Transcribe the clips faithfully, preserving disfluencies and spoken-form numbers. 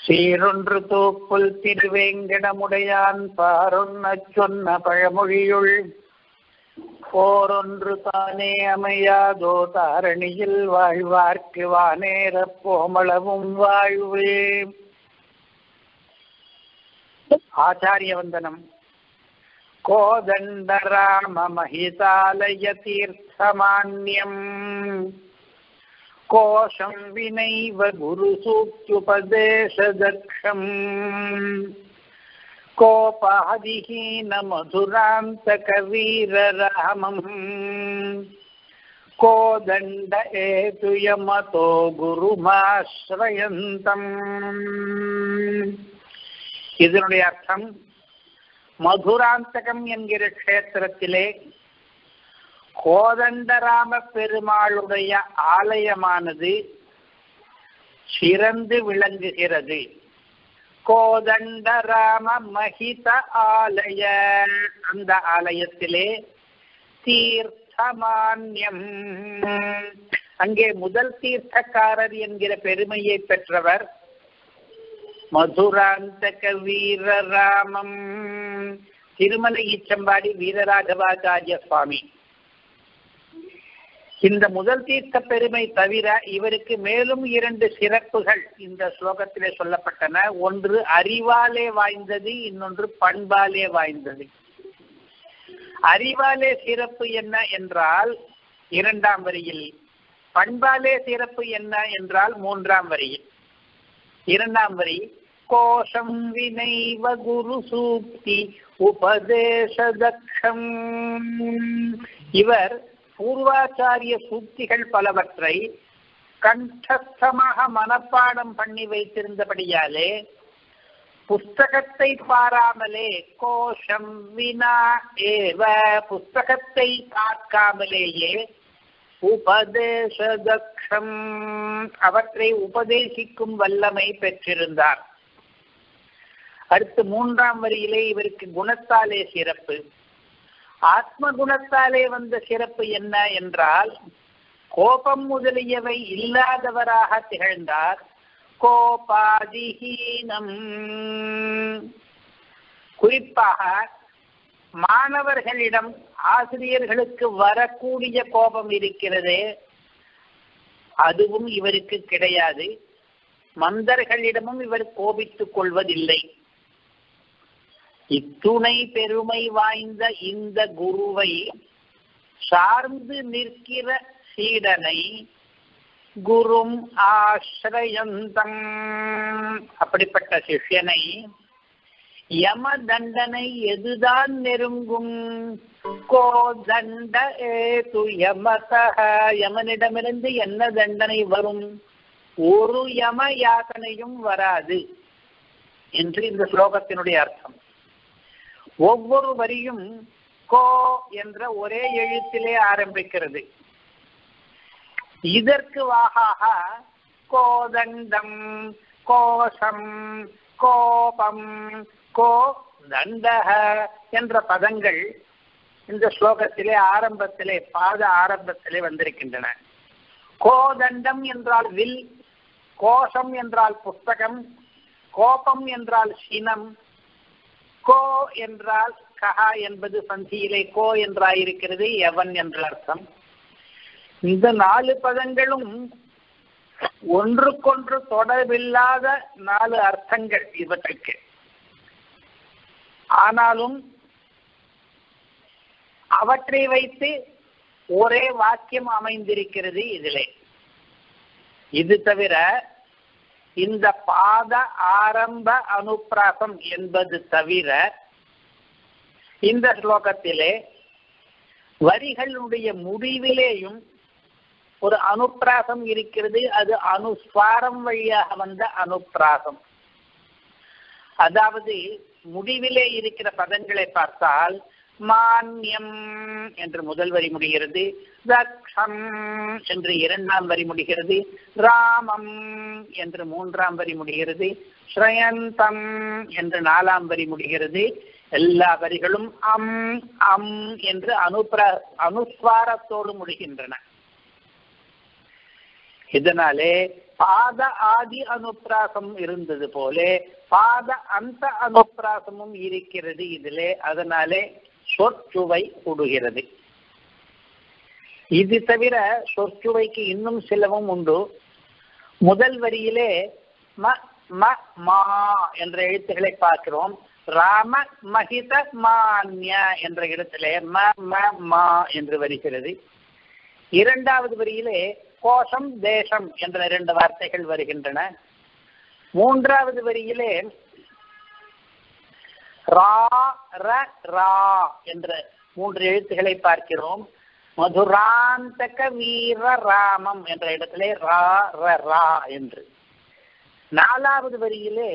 சீரொன்று தூப்புல் திருவேங்கடமுடையான் பாரொன்னச் சொன்ன பழமொழியுள் போரொன்று தானே அமையாதோ தாரணியில் வாழ்வார்க்கு வானேரப் போமளவும் வாழ்வே. ஆச்சாரிய வந்தனம். கோதண்ட ராம மஹிதாலய தீர்த்தமான்யம் கோஷம் வினைவ குரு சூக்த்யுபதேசதக்ஷம் கோபாதிஹீன மதுராந்தக வீர ராமம் கோதண்ட ஏதுயமதோ குருமாஸ்ரயந்தம். இதனுடைய அர்த்தம், மதுராந்தகம் என்கிற க்ஷேத்திரத்திலே கோதண்டராம பெருமாளுடைய ஆலயமானது சிறந்து விளங்குகிறது. கோதண்டராம மஹித ஆலய, அந்த ஆலயத்திலே தீர்த்தமான்யம், அங்கே முதல் தீர்த்தக்காரர் என்கிற பெருமையை பெற்றவர் மதுராந்தக வீரராமம், திருமலை ஈச்சம்பாடி வீரராகவாச்சாரிய சுவாமி. இந்த முதல் தீர்த்த பெருமை தவிர இவருக்கு மேலும் இரண்டு சிறப்புகள் இந்த ஸ்லோகத்திலே சொல்லப்பட்டன. ஒன்று அறிவாலே வாய்ந்தது, இன்னொன்று பண்பாலே வாய்ந்தது. அறிவாலே சிறப்பு என்ன என்றால் இரண்டாம் வரியில், பண்பாலே சிறப்பு என்ன என்றால் மூன்றாம் வரியில். இரண்டாம் வரி, கோஷம் வினைவ குரு சூக்தி உபதேசதக்ஷம், இவர் பூர்வாச்சாரிய சூக்திகள் பலவற்றை கண்டஸ்தமாக மனப்பாடம் பண்ணி வைத்திருந்தபடியாலே புஸ்தகத்தை பாராமலே, கோஷம் வினா ஏவ, புஸ்தகத்தை பார்க்காமலேயே உபதேசதக்ஷம், அவற்றை உபதேசிக்கும் வல்லமை பெற்றிருந்தார். அடுத்து மூன்றாம் வரியிலே இவருக்கு குணத்தாலே சிறப்பு. ஆத்ம குணத்தாலே வந்த சிறப்பு என்ன என்றால் கோபம் முதலியவை இல்லாதவராக திகழ்ந்தார். கோபாதிஹீனம், குறிப்பாக மாணவர்களிடம் ஆசிரியர்களுக்கு வரக்கூடிய கோபம் இருக்கிறது, அதுவும் இவருக்கு கிடையாது. மந்தர்களிடமும் இவர் கோபித்துக் கொள்வதில்லை. இத்துணை பெருமை வாய்ந்த இந்த குருவை சார்ந்து நிற்கிற சீடனை குரும் ஆஸ்ரயந்தம், அப்படிப்பட்ட சிஷ்யனை யம தண்டனை எதுதான் நெருங்கும்? கோதண்ட ஏது யமதஹ, யமனிடமிருந்து என்ன தண்டனை வரும்? ஒரு யம யாதனையும் வராது என்று இந்த ஸ்லோகத்தினுடைய அர்த்தம். ஒவ்வொரு வரியும் கோ என்ற ஒரே எழுத்திலே ஆரம்பிக்கிறது. இதற்கு வாகாக கோதண்டம், கோஷம், கோபம், கோ தண்டக என்ற பதங்கள் இந்த ஸ்லோகத்திலே ஆரம்பத்திலே, பாத ஆரம்பத்திலே வந்திருக்கின்றன. கோதண்டம் என்றால் வில், கோஷம் என்றால் புஸ்தகம், கோபம் என்றால் சினம், கோ என்றால் கஹா என்பது சந்தியிலே கோ என்றாயிருக்கிறது, எவன் என்ற அர்த்தம். இந்த நாலு பதங்களும் ஒன்றுக்கொன்று தொடர்பில்லாத நாலு அர்த்தங்கள் இவற்றுக்கு. ஆனாலும் அவற்றை வைத்து ஒரே வாக்கியம் அமைந்திருக்கிறது இதிலே. இது தவிர இந்த பாத ஆரம்ப அனுப்பிராசம் என்பது தவிர இந்த ஸ்லோகத்திலே வரிகளுடைய முடிவிலேயும் ஒரு அனுப்பிராசம் இருக்கிறது. அது அனுஸ்வாரம் வழியாக வந்த அனுப்பிராசம். அதாவது முடிவிலே இருக்கிற பதங்களை பார்த்தால் மான்யம் என்று முதல் வரி முடிகிறது, தக்ஷம் என்று இரண்டாம் வரி முடிகிறது, ராமம் என்று மூன்றாம் வரி முடிகிறது, ஸ்ரயந்தம் என்று நாலாம் வரி முடிகிறது. எல்லா வரிகளும் அம் அம் என்று அனுப்ர அனுஸ்வாரத்தோடு முடிகின்றன. இதனாலே பாத ஆதி அனுப்பிராசம் இருந்தது போலே பாத அந்த அனுப்பிராசமும் இருக்கிறது இதிலே. அதனாலே சொற்சுவை கூடுகிறது. இது தவிர சொற்சுவைக்கு இன்னும் சிலவும் உண்டு. முதல் வரியிலே ம ம மா என்ற எழுத்துக்களை பார்க்கிறோம். ராம மகித மான்ய என்ற இடத்திலே ம ம மா என்று வருகிறது. இரண்டாவது வரியிலே கோஷம் தேசம் என்ற இரண்டு வார்த்தைகள் வருகின்றன. மூன்றாவது வரியிலே ரா ர ரா என்ற மூன்று எழுத்துக்களை பார்க்கிறோம். மதுராந்தக வீர ராமம் என்ற இடத்திலே ரா ர ரா என்று. நாலாவது வரியிலே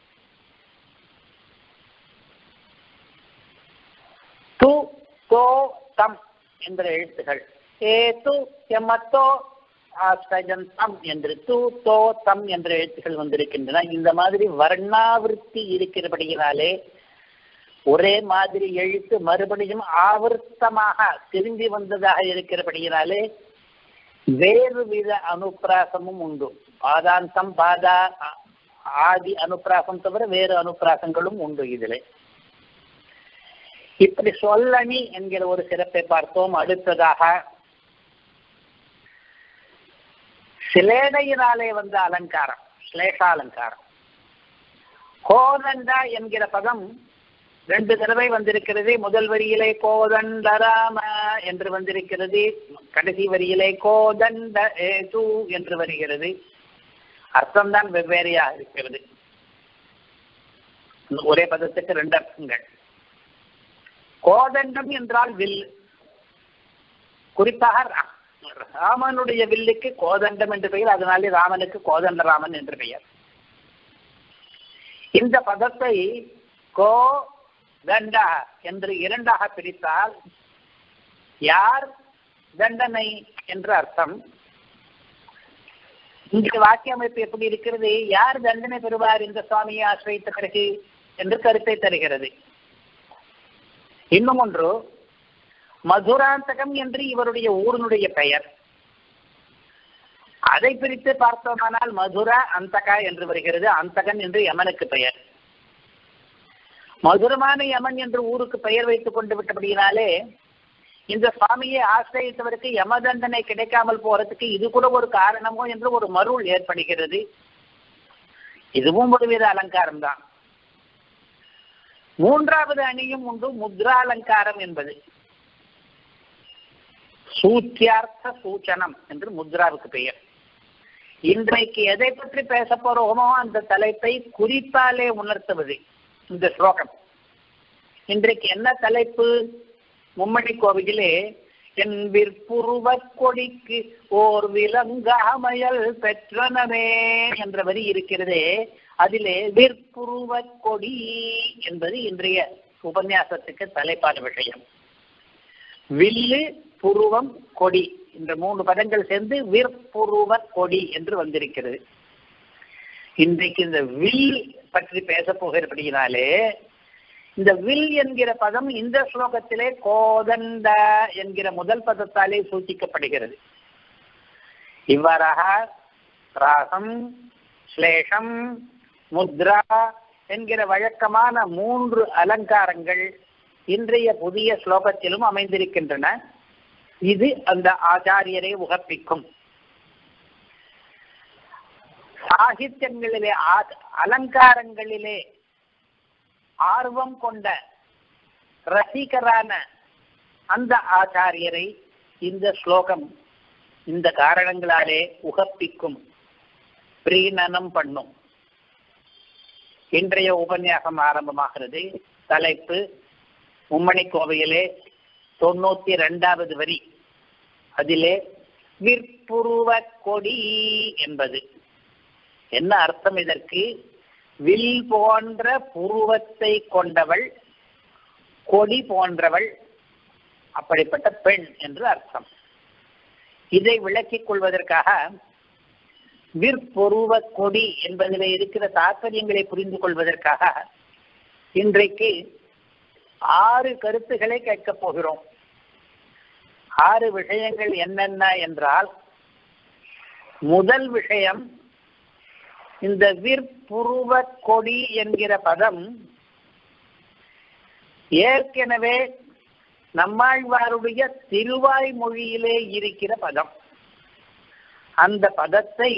து தோ தம் என்ற எழுத்துகள் ஏது எமத்தோ ஆஸ்தம் என்று து தோ தம் என்ற எழுத்துக்கள் வந்திருக்கின்றன. இந்த மாதிரி வர்ணாவிருத்தி இருக்கிறபடியினாலே ஒரே மாதிரி எழுத்து மறுபடியும் ஆவர்த்தமாக திரும்பி வந்ததாக இருக்கிறபடியினாலே வேறு வித அனுப்பிராசமும் உண்டு. பாதாந்தம் பாதா ஆதி அனுப்பிராசம் தவிர வேறு அனுப்பிராசங்களும் உண்டு இதிலே. இப்படி சொல்லணி என்கிற ஒரு சிறப்பை பார்த்தோம். அடுத்ததாக சிலேடையினாலே வந்த அலங்காரம், ஸ்லேஷாலங்காரம். கோதண்டா என்கிற பதம் ரெண்டு தடவை வந்திருக்கிறது. முதல் வரியிலே கோதண்டராம என்று வந்திருக்கிறது. கடைசி வரியிலே கோதண்ட ஏது என்று வருகிறது. அர்த்தம்தான் வெவ்வேறையாக இருக்கிறது. ஒரே பதத்துக்கு ரெண்டு அர்த்தங்கள். கோதண்டம் என்றால் வில். குறிப்பாக ராமனுடைய வில்லுக்கு கோதண்டம் என்று பெயர். அதனாலே ராமனுக்கு கோதண்டராமன் என்று பெயர். இந்த பதத்தை கோ தண்டா என்று இரண்டாக பிரித்தால் யார் தண்டனை என்று அர்த்தம். இங்கே வாக்கிய அமைப்பு எப்படி இருக்கிறது? யார் தண்டனை பெறுவார் இந்த சுவாமியை ஆசிரியத்த பிறகு என்று கருத்தை தருகிறது. இன்னும் ஒன்று, மதுராந்தகம் என்று இவருடைய ஊரினுடைய பெயர். அதை பிரித்து பார்த்தோமானால் மதுரா அந்தகா என்று வருகிறது. அந்தகன் என்று யமனுக்கு பெயர். மதுரமான யமன் என்று ஊருக்கு பெயர் வைத்துக் கொண்டு விட்டபடியினாலே இந்த சுவாமியை ஆசிரியத்தவருக்கு யம தண்டனை கிடைக்காமல் போறதுக்கு இது கூட ஒரு காரணமோ என்று ஒரு மருள் ஏற்படுகிறது. இதுவும் ஒருவித அலங்காரம் தான். மூன்றாவது அணியும் உண்டு, முத்ராலங்காரம் என்பது. சூத்தியார்த்த சூச்சனம் என்று முத்ராவுக்கு பெயர். இன்றைக்கு எதை பற்றி பேச போறோமோ அந்த தலைப்பை குறிப்பாலே உணர்த்துவது இந்த ஸ்லோகம். இன்றைக்கு என்ன தலைப்பு? மும்மணி கோவிலே என் விற்புருவ கொடிக்கு ஓர் விலங்காமையல் பெற்றனமே என்ற வரி இருக்கிறதே, அதிலே விற்புருவ கொடி என்பது இன்றைய உபன்யாசத்துக்கு தலைப்பான விஷயம். வில்லு, புருவம், கொடி இந்த மூன்று பதங்கள் சேர்ந்து விற்புருவ கொடி என்று வந்திருக்கிறது. இன்றைக்கு இந்த வில் பற்றி பேச போகிறபடியினாலே இந்த வில் என்கிற பதம் இந்த ஸ்லோகத்திலே கோதண்ட என்கிற முதல் பதத்தாலே சூச்சிக்கப்படுகிறது. இவ்வாறாக ராசம், ஸ்லேஷம், முத்ரா என்கிற வழக்கமான மூன்று அலங்காரங்கள் இன்றைய புதிய ஸ்லோகத்திலும் அமைந்திருக்கின்றன. இது அந்த ஆச்சாரியரை உகப்பிக்கும். சாகித்யங்களிலே அலங்காரங்களிலே ஆர்வம் கொண்ட ரசிகரான அந்த ஆச்சாரியரை இந்த ஸ்லோகம் இந்த காரணங்களாலே உகப்பிக்கும், பிரீணனம் பண்ணும். இன்றைய உபன்யாசம் ஆரம்பமாகிறது. தலைப்பு மும்மணி கோவையிலே தொண்ணூத்தி இரண்டாவது வரி. அதிலே விற்புருவ கொடி என்பது என்ன அர்த்தம்? இதற்கு வில் போன்ற புருவத்தை கொண்டவள், கொடி போன்றவள், அப்படிப்பட்ட பெண் என்று அர்த்தம். இதை விளக்கிக் கொள்வதற்காக விற்புருவ கொடி என்பதில் இருக்கிற தாற்பயங்களை புரிந்து கொள்வதற்காக இன்றைக்கு ஆறு கருத்துக்களை கேட்கப் போகிறோம். ஆறு விஷயங்கள் என்னென்ன என்றால், முதல் விஷயம், இந்த விற்புருவ கொடி என்கிற பதம் ஏற்கனவே நம்மாழ்வாருடைய திருவாய் மொழியிலே இருக்கிற பதம். அந்த பதத்தை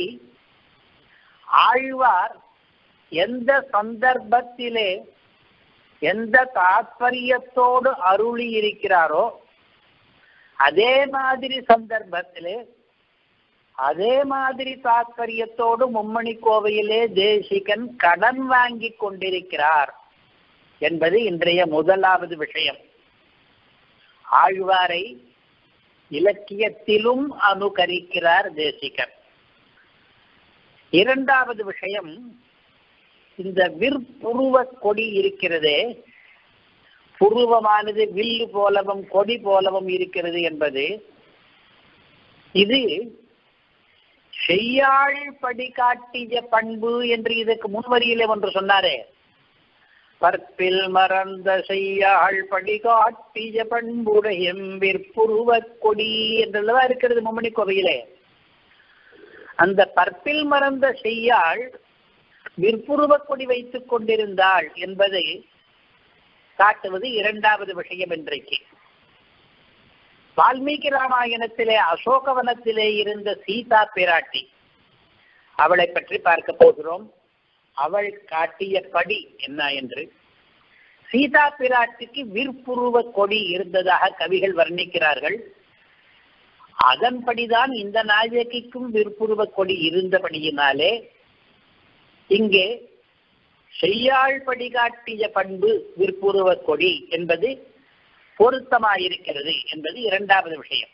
ஆழ்வார் எந்த சந்தர்ப்பத்திலே எந்த தாத்பரியத்தோடு அருளி இருக்கிறாரோ அதே மாதிரி சந்தர்ப்பத்திலே அதே மாதிரி தாத்பரியத்தோடு மும்மணி கோவையிலே தேசிகன் கடன் வாங்கி கொண்டிருக்கிறார் என்பது இன்றைய முதலாவது விஷயம். ஆழ்வாரை இலக்கியத்திலும் அனுகரிக்கிறார் தேசிகன். இரண்டாவது விஷயம், இந்த விற்புருவ கொடி இருக்கிறதே, புருவமானது வில்லு போலவும் கொடி போலவும் இருக்கிறது என்பது, இது செய்யாள் படி காட்டிய பண்பு என்று இதற்கு முன்வரியிலே ஒன்று சொன்னாரே, பற்பில் மறந்த செய்யாள் படி காட்டிய பண்புடையம் விற்புருவ கொடி என்றெல்லாம் இருக்கிறது மும்மணி கோவையிலே. அந்த பற்பில் மறந்த செய்யாள் விற்புருவ கொடி வைத்துக் கொண்டிருந்தாள் என்பதை காட்டுவது இரண்டாவது விஷயம். இன்றைக்கு வால்மீகி ராமாயணத்திலே அசோகவனத்திலே இருந்த சீதா பிராட்டி, அவளை பற்றி பார்க்க போகிறோம். அவள் காட்டிய படி என்ன என்று. சீதா பிராட்டிக்கு விற்புருவ கொடி இருந்ததாக கவிகள் வர்ணிக்கிறார்கள். அதன்படிதான் இந்த நாயகிக்கும் விற்புருவ கொடி இருந்தபடியினாலே இங்கே செய்யாள் படி காட்டிய பண்பு விற்புருவ கொடி என்பது பொருத்தமாயிருக்கிறது என்பது இரண்டாவது விஷயம்.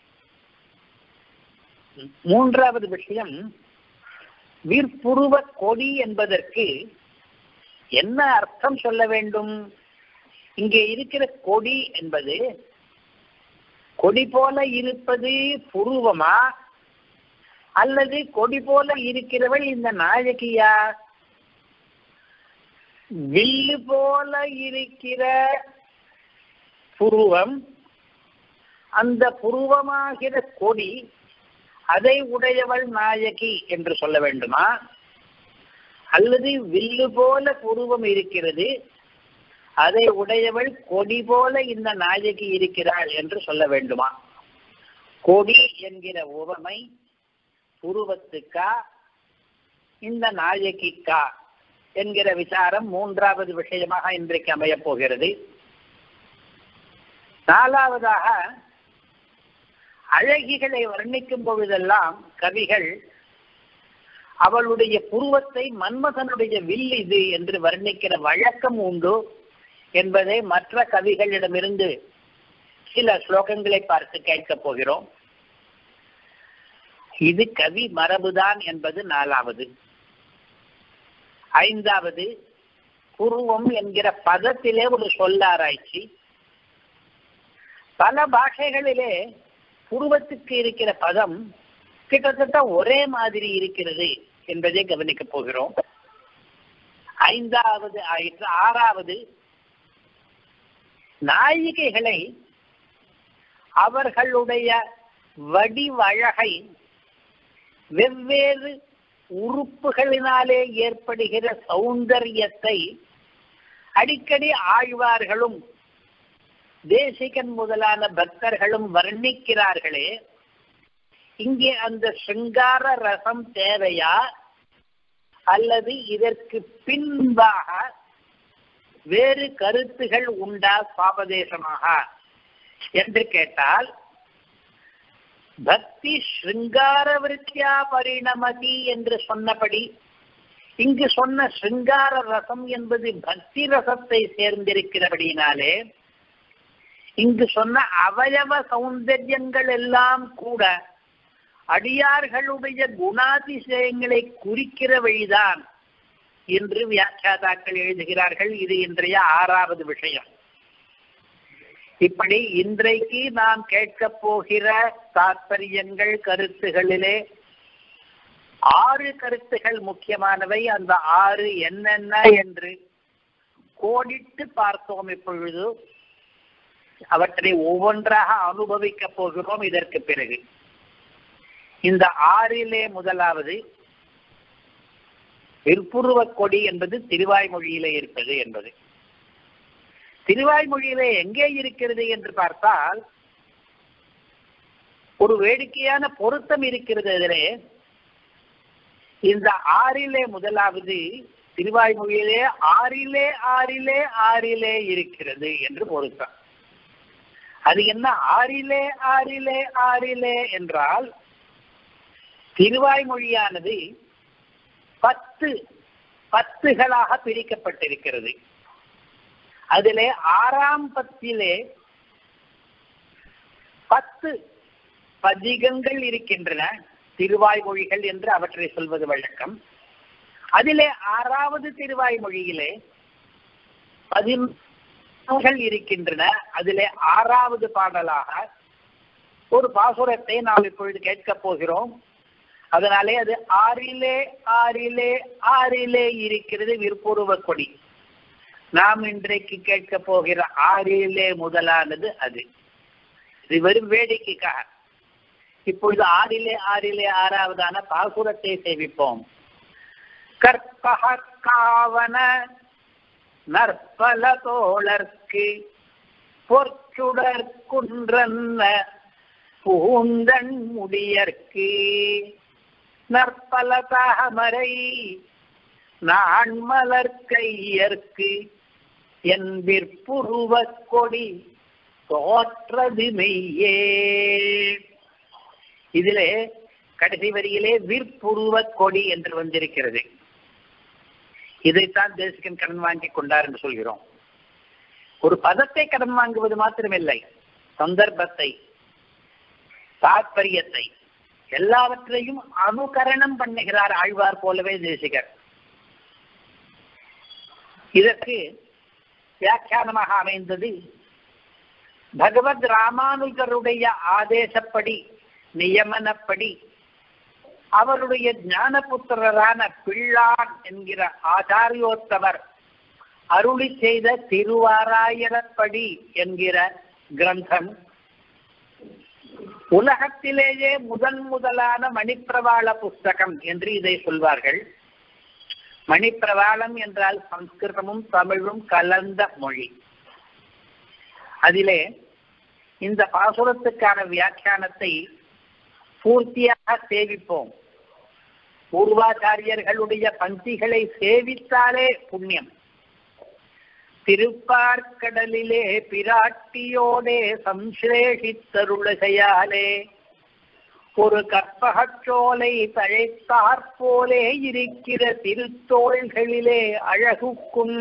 மூன்றாவது விஷயம், விற்புருவ கொடி என்பதற்கு என்ன அர்த்தம் சொல்ல வேண்டும்? இங்கே இருக்கிற கொடி என்பது கொடி போல இருப்பது புருவமா அல்லது கொடி போல இருக்கிறவள் இந்த நாயகியா? வில்லு போல இருக்கிற புருவம், அந்த புருவமாகிற கொடி, அதை உடையவள் நாயகி என்று சொல்ல வேண்டுமா? அல்லது வில்லு போல புருவம் இருக்கிறது, அதை உடையவள் கொடி போல இந்த நாயகி இருக்கிறாள் என்று சொல்ல வேண்டுமா? கொடி என்கிற உவமை புருவத்துக்கா இந்த நாயகிக்கா என்கிற விசாரம் மூன்றாவது விஷயமாக இன்றைக்கு அமையப் போகிறது. நாலாவதாக, அழகிகளை வர்ணிக்கும் பொழுதெல்லாம் கவிகள் அவளுடைய புருவத்தை மன்மதனுடைய வில் இது என்று வர்ணிக்கிற வழக்கம் உண்டு என்பதை மற்ற கவிகளிடமிருந்து சில ஸ்லோகங்களை பார்த்து கேட்கப் போகிறோம். இது கவி மரபுதான் என்பது நாலாவது. ஐந்தாவது, புருவம் என்கிற பதத்திலே ஒரு சொல்லாராய்ச்சி. பல பாஷைகளிலே புருவத்துக்கு இருக்கிற பதம் கிட்டத்தட்ட ஒரே மாதிரி இருக்கிறது என்பதை கவனிக்கப் போகிறோம். ஐந்தாவது ஆயிற்று. ஆறாவது, நாயிகைகளை அவர்களுடைய வடிவழகை வெவ்வேறு உறுப்புகளினாலே ஏற்படுகிற சௌந்தரியத்தை அடிக்கடி ஆழ்வார்களும் தேசிகன் முதலான பக்தர்களும் வர்ணிக்கிறார்களே, இங்கே அந்த சிங்கார ரசம் தேவையா அல்லது இதற்கு பின்பாக வேறு கருத்துகள் உண்டா சாபதேசமாக என்று கேட்டால், பக்தி ஸ்ருங்கார விருத்தியா பரிணமதி என்று சொன்னபடி இங்கு சொன்ன ஸ்ருங்கார ரசம் என்பது பக்தி ரசத்தை சேர்ந்திருக்கிறபடினாலே இங்கு சொன்ன அவயவ சௌந்தர்யங்கள் எல்லாம் கூட அடியார்களுடைய குணாதிசயங்களை குறிக்கிற வழிதான் என்று வியாக்கியாதாக்கள் எழுதுகிறார்கள். இது இன்றைய ஆறாவது விஷயம். இப்படி இன்றைக்கு நாம் கேட்கப் போகிற தாற்பயங்கள் கருத்துகளிலே ஆறு கருத்துகள் முக்கியமானவை. அந்த ஆறு என்னென்ன என்று கோடிட்டு பார்த்தோம். இப்பொழுது அவற்றை ஒவ்வொன்றாக அனுபவிக்கப் போகிறோம். இதற்கு பிறகு இந்த ஆறிலே முதலாவது விற்புருவ கொடி என்பது திருவாய்மொழியிலே இருப்பது என்பது. திருவாய்மொழியிலே எங்கே இருக்கிறது என்று பார்த்தால் ஒரு வேடிக்கையான பொருத்தம் இருக்கிறது. அதிலே இந்த ஆறிலே முதலாவது திருவாய்மொழியிலே ஆறிலே ஆறிலே ஆறிலே இருக்கிறது என்று பொருத்தம். அது என்ன ஆறிலே ஆறிலே ஆறிலே என்றால், திருவாய்மொழியானது பத்து பத்துகளாக பிரிக்கப்பட்டிருக்கிறது. அதிலே ஆறாம் பத்திலே பத்து பதிகங்கள் இருக்கின்றன, திருவாய்மொழிகள் என்று அவற்றை சொல்வது வழக்கம். அதிலே ஆறாவது திருவாய்மொழியிலே பதினொன்றுகள் இருக்கின்றன. அதிலே ஆறாவது பாடலாக ஒரு பாசுரத்தை நாம் இப்பொழுது கேட்கப் போகிறோம். அதனாலே அது ஆறிலே ஆறிலே ஆறிலே இருக்கிறது விற்புருவ கொடி. நாம் இன்றைக்கு கேட்க போகிற ஆறிலே முதலானது அது. இது வெறும் வேடிக்கைக்காக. இப்பொழுது ஆறிலே ஆறிலே ஆறாவதான பாசுரத்தை சேவிப்போம். கற்பகாவன நற்பல தோழர்க்கு பொற்சுடர் குன்றன்ன பூந்தன் முடியற்கு நற்பல தாமரை நான் மலர் கையற்கு என் விற்புருவ கொடி தோற்றது மெய்யே. இதிலே கடைசி வரியிலே விற்புருவ கொடி என்று வந்திருக்கிறது. இதைத்தான் தேசிகன் கடன் வாங்கி கொண்டார் என்று சொல்கிறோம். ஒரு பதத்தை கடன் வாங்குவது மாத்திரமில்லை, சந்தர்ப்பத்தை, தாற்பயத்தை எல்லாவற்றையும் அனுகரணம் பண்ணுகிறார் ஆழ்வார் போலவே தேசிகர். இதற்கு வியாக்கியானமாக அமைந்தது பகவத் ராமானுஜருடைய ஆதேசப்படி, நியமனப்படி அவருடைய ஞானபுத்திரரான பிள்ளான் என்கிற ஆச்சாரியோத்தவர் அருளி செய்த திருவாராயணப்படி என்கிற கிரந்தம் உலகத்திலேயே முதன் முதலான மணிப்பிரவாள புஸ்தகம் என்று இதை சொல்வார்கள். மணிப்பிரவாளம் என்றால் சம்ஸ்கிருதமும் தமிழும் கலந்த மொழி. அதிலே இந்த பாசுரத்துக்கான வியாக்கியானத்தை பூர்த்தியாக சேவிப்போம். பூர்வாச்சாரியர்களுடைய பந்திகளை சேவித்தாலே புண்ணியம். திருப்பார்கடலிலே பிராட்டியோடே சம்ஸ்லேஷித்தருளகையாலே ஒரு கற்பகச்சோலை தழைத்தாற்போலே இருக்கிற திருத்தோள்களிலே அழகுக்கும்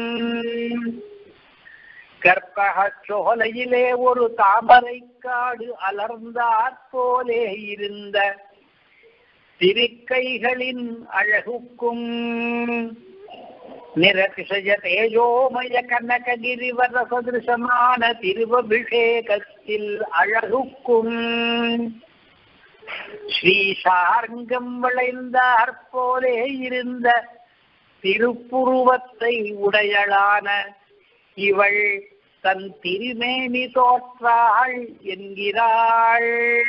கற்பகச்சோலையிலே ஒரு தாமரை காடு அலர்ந்தாற்போலே இருந்த திருக்கைகளின் அழகுக்கும் நிரதிசய தேஜோமய கனககிரிவர சதிருஷமான திருவபிஷேகத்தில் அழகுக்கும் ஸ்ரீசார்ங்கம் விளைந்தாற்போலே இருந்த திருப்புருவத்தை உடையளான இவள் தன் திருமேனி தோற்றாள் என்கிறாள்.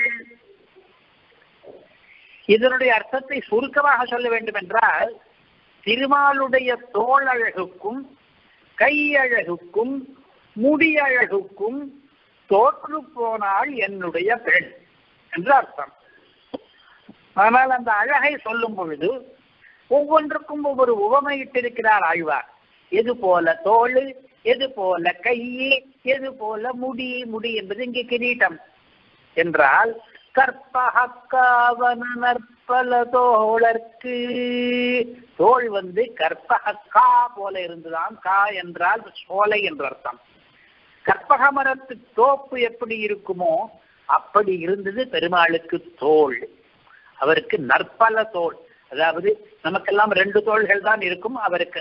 இதனுடைய அர்த்தத்தை சுருக்கமாக சொல்ல வேண்டும் என்றால், திருமாலுடைய தோளழகுக்கும் கையழகுக்கும் முடியழகுக்கும் தோற்று போனாள் என்னுடைய பெண் என்று அர்த்தம். ஆனால் அந்த அழகை சொல்லும் பொழுது ஒவ்வொன்றுக்கும் ஒவ்வொரு உவமையிட்டிருக்கிறார் ஆழ்வார். எது போல தோள், எது போல கையே, எது போல முடி. முடி என்பது இங்கே கிரீட்டம் என்றால் கற்பகக்காவன நற்பல தோழர்க்கு, தோள் வந்து கற்பகக்கா போல இருந்துதான். கா என்றால் சோலை என்று அர்த்தம். கற்பக மரத்து தோப்பு எப்படி இருக்குமோ அப்படி இருந்தது பெருமாளுக்கு தோள். அவருக்கு நற்பல தோள், அதாவது நமக்கெல்லாம் ரெண்டு தோள்கள் தான் இருக்கும். அவருக்கு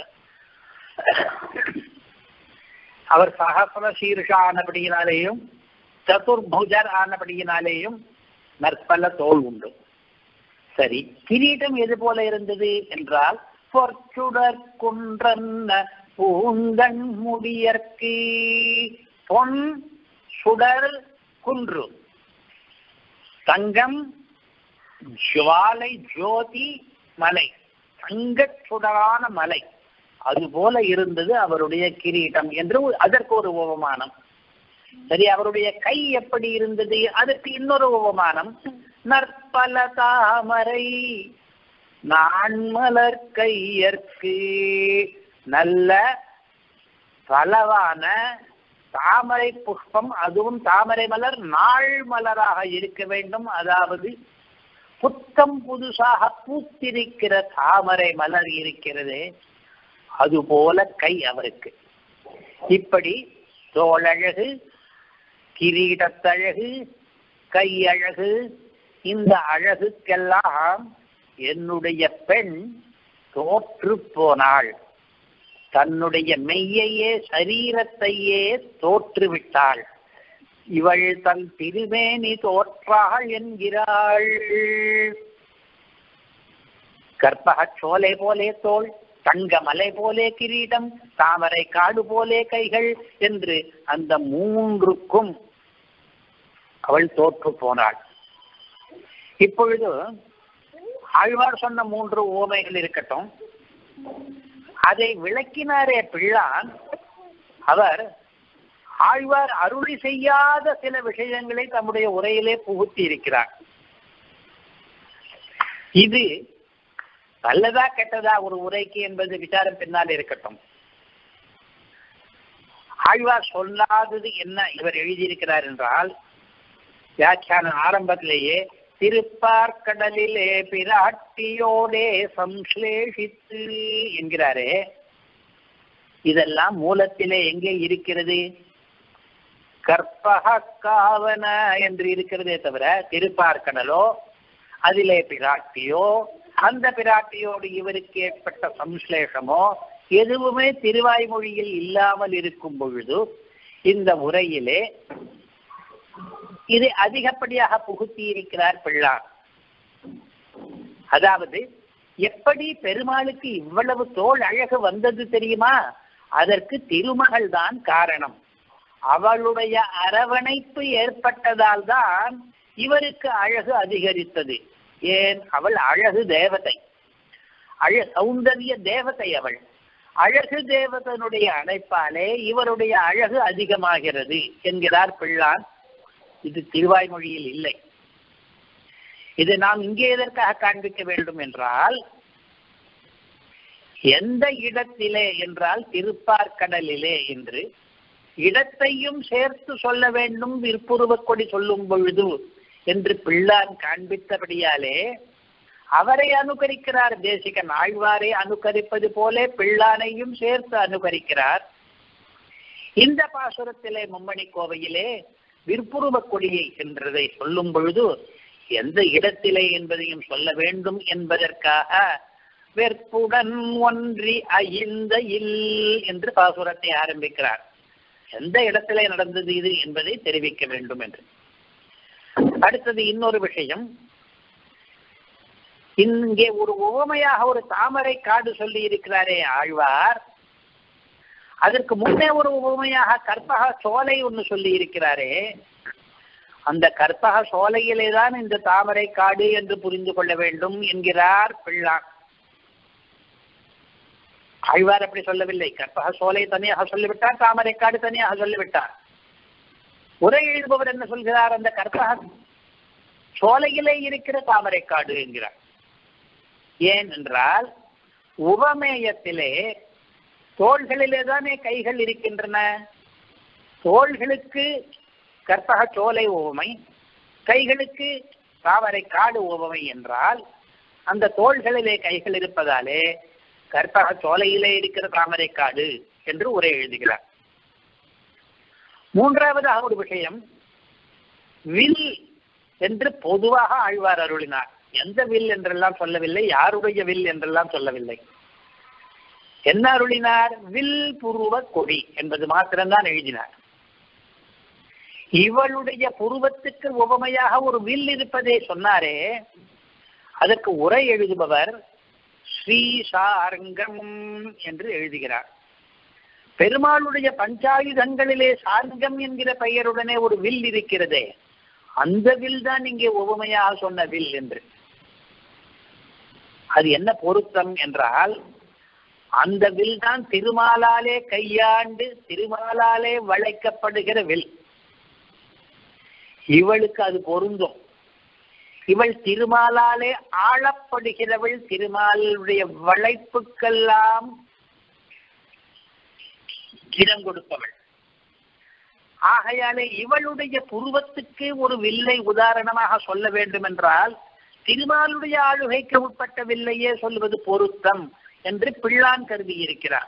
அவர் சகசிர சீர்ஷா ஆனபடியினாலேயும் சதுர்புஜர் ஆனபடியினாலேயும் நற்பல தோல் உண்டு. சரி, கிரீடம் எது போல இருந்தது என்றால் பொற்சுடர் குன்றன்ன பூங்கண் முடியற்கு. பொன் சுடர் குன்று, தங்கம் ஜுவாலை ஜோதி மலை, தங்கச் சுடரான மலை, அதுபோல இருந்தது அவருடைய கிரீடம் என்று அதற்கு ஒரு உபமானம். சரி, அவருடைய கை எப்படி இருந்தது, அதற்கு இன்னொரு உபமானம். நற்பல தாமரை நான்மலர் கையற்கு, நல்ல பலவான தாமரை புஷ்பம், அதுவும் தாமரை மலர் நாள் மலராக இருக்க வேண்டும். அதாவது புத்தம் புதுசாக பூத்திருக்கிற தாமரை மலர் இருக்கிறது, அதுபோல கை அவருக்கு. இப்படி தோளழகு, கிரீடத்தழகு, கையழகு, இந்த அழகுக்கெல்லாம் என்னுடைய பெண் தோற்று போனாள். தன்னுடைய மெய்யையே, சரீரத்தையே தோற்றுவிட்டாள். இவள் தன் திருமேனி தோற்றாள் என்கிறாள். கற்பக சோலை போலே தோள், தங்க மலை போலே கிரீடம், தாமரை காடு போலே கைகள் என்று அந்த மூன்றுக்கும் அவள் தோற்று போனாள். இப்பொழுது ஆழ்வார் சொன்ன மூன்று உவமைகள் இருக்கட்டும், அதை விளக்கினாரே பிள்ளான். அவர் ஆழ்வார் அருளி செய்யாத சில விஷயங்களை தம்முடைய உரையிலே புகுத்தி இருக்கிறார். இது நல்லதா கெட்டதா ஒரு உரைக்கு என்பது விசாரம் பின்னால் இருக்கட்டும். ஆழ்வார் சொல்லாதது என்ன இவர் எழுதியிருக்கிறார் என்றால், வியாக்கியான ஆரம்பத்திலேயே திருப்பார்கடலிலே பிராட்டியோடே சம்ஸ்லேஷித்து என்கிறாரே, இதெல்லாம் மூலத்திலே எங்கே இருக்கிறது? கற்பக காவன என்று இருக்கிறதே தவிர திருப்பார்கடலோ, அதிலே பிராட்டியோ, அந்த பிராட்டியோடு இவருக்கு ஏற்பட்ட சம்ஸ்லேஷமோ எதுவுமே திருவாய்மொழியில் இல்லாமல் இருக்கும் பொழுது இந்த உரையிலே இது அதிகப்படியாக புகுத்தி இருக்கிறார் பிள்ளான். அதாவது எப்படி பெருமாளுக்கு இவ்வளவு தோள் அழகு வந்தது தெரியுமா? அதற்கு திருமகள் தான் காரணம். அவளுடைய அரவணைப்பு ஏற்பட்டதால் தான் இவருக்கு அழகு அதிகரித்தது. ஏன்? அவள் அழகு தேவதை, அழ சௌந்தரிய தேவதை அவள். அழகு தேவதனுடைய அணைப்பாலே இவருடைய அழகு அதிகமாகிறது என்கிறார் பிள்ளான். இது திருவாய்மொழியில் இல்லை. இது நாம் இங்கே எதற்காக காண்பிக்க வேண்டும் என்றால், எந்த இடத்திலே என்றால் திருப்பார்கடலிலே என்று இடத்தையும் சேர்த்து சொல்ல வேண்டும். விற்புருவக் கொடி சொல்லும் பொழுது என்று பிள்ளான் காண்பித்தபடியாலே அவரை அனுகரிக்கிறார். தேசிகன் ஆழ்வாரை அனுகரிப்பது போல பிள்ளானையும் சேர்த்து அனுகரிக்கிறார். இந்த பாசுரத்திலே மும்மணி கோவையிலே விற்புருவக் கொடியை என்றதை சொல்லும் பொழுது எந்த இடத்திலே என்பதையும் சொல்ல வேண்டும் என்பதற்காக வெற்புடன் ஒன்றி ஐந்த இல் என்று பாசுரத்தை ஆரம்பிக்கிறார். எந்த இடத்திலே நடந்தது இது என்பதை தெரிவிக்க வேண்டும் என்று. அடுத்தது இன்னொரு விஷயம், இங்கே ஒரு உவமையாக ஒரு தாமரை காடு சொல்லி இருக்கிறாரே ஆழ்வார், அதற்கு முன்னே ஒரு உவமையாக கற்பக சோலை ஒன்று சொல்லி இருக்கிறாரே, அந்த கற்பக சோலையிலே தான் இந்த தாமரை காடு என்று புரிந்து கொள்ள வேண்டும் என்கிறார் பிள்ளான். ஆழ்வார் அப்படி சொல்லவில்லை. கற்பக சோலை தனியாக சொல்லிவிட்டார், தாமரை காடு தனியாக சொல்லிவிட்டார். உரை எழுதுபவர் என்ன சொல்கிறார்? அந்த கற்பக சோலையிலே இருக்கிற தாமரை காடு என்கிறார். ஏன் என்றால் உவமேயத்திலே தோள்களிலே தானே கைகள் இருக்கின்றன. தோள்களுக்கு கற்பக சோலை உவமை, கைகளுக்கு தாமரை காடு உவமை என்றால் அந்த தோள்களிலே கைகள் இருப்பதாலே கற்பக சோலையிலே இருக்கிற தாமரை காடு என்று உரை எழுதுகிறார். மூன்றாவதாக ஒரு விஷயம், வில் என்று பொதுவாக ஆழ்வார் அருளினார். எந்த வில் என்றெல்லாம் சொல்லவில்லை, யாருடைய வில் என்றெல்லாம் சொல்லவில்லை. என்ன அருளினார்? வில் புருவ கொடி என்பது மாத்திரம்தான் எழுதினார். இவளுடைய புருவத்துக்கு உவமையாக ஒரு வில் இருப்பதை சொன்னாரே, அதற்கு உரை எழுதுபவர் ஸ்ரீ சார்ங்கம் என்று எழுதுகிறார். பெருமாளுடைய பஞ்சாயுதங்களிலே சார்ங்கம் என்கிற பெயருடனே ஒரு வில் இருக்கிறதே, அந்த வில் தான் இங்கே உவமையாக சொன்ன வில் என்று. அது என்ன பொருத்தம் என்றால், அந்த வில் தான் திருமாலாலே கையாண்டு திருமாலாலே வளைக்கப்படுகிற வில். இவளுக்கு அது பொருந்தும். இவள் திருமாலாலே ஆளப்படுகிறவள், திருமாலுடைய வளைப்புக்கெல்லாம் இடம் கொடுப்பவள். ஆகையாலே இவளுடைய புருவத்துக்கு ஒரு வில்லை உதாரணமாக சொல்ல வேண்டும் என்றால் திருமாலுடைய ஆளுகைக்கு உட்பட்ட வில்லையே சொல்வது பொருத்தம் என்று பிள்ளான் கருதி இருக்கிறார்.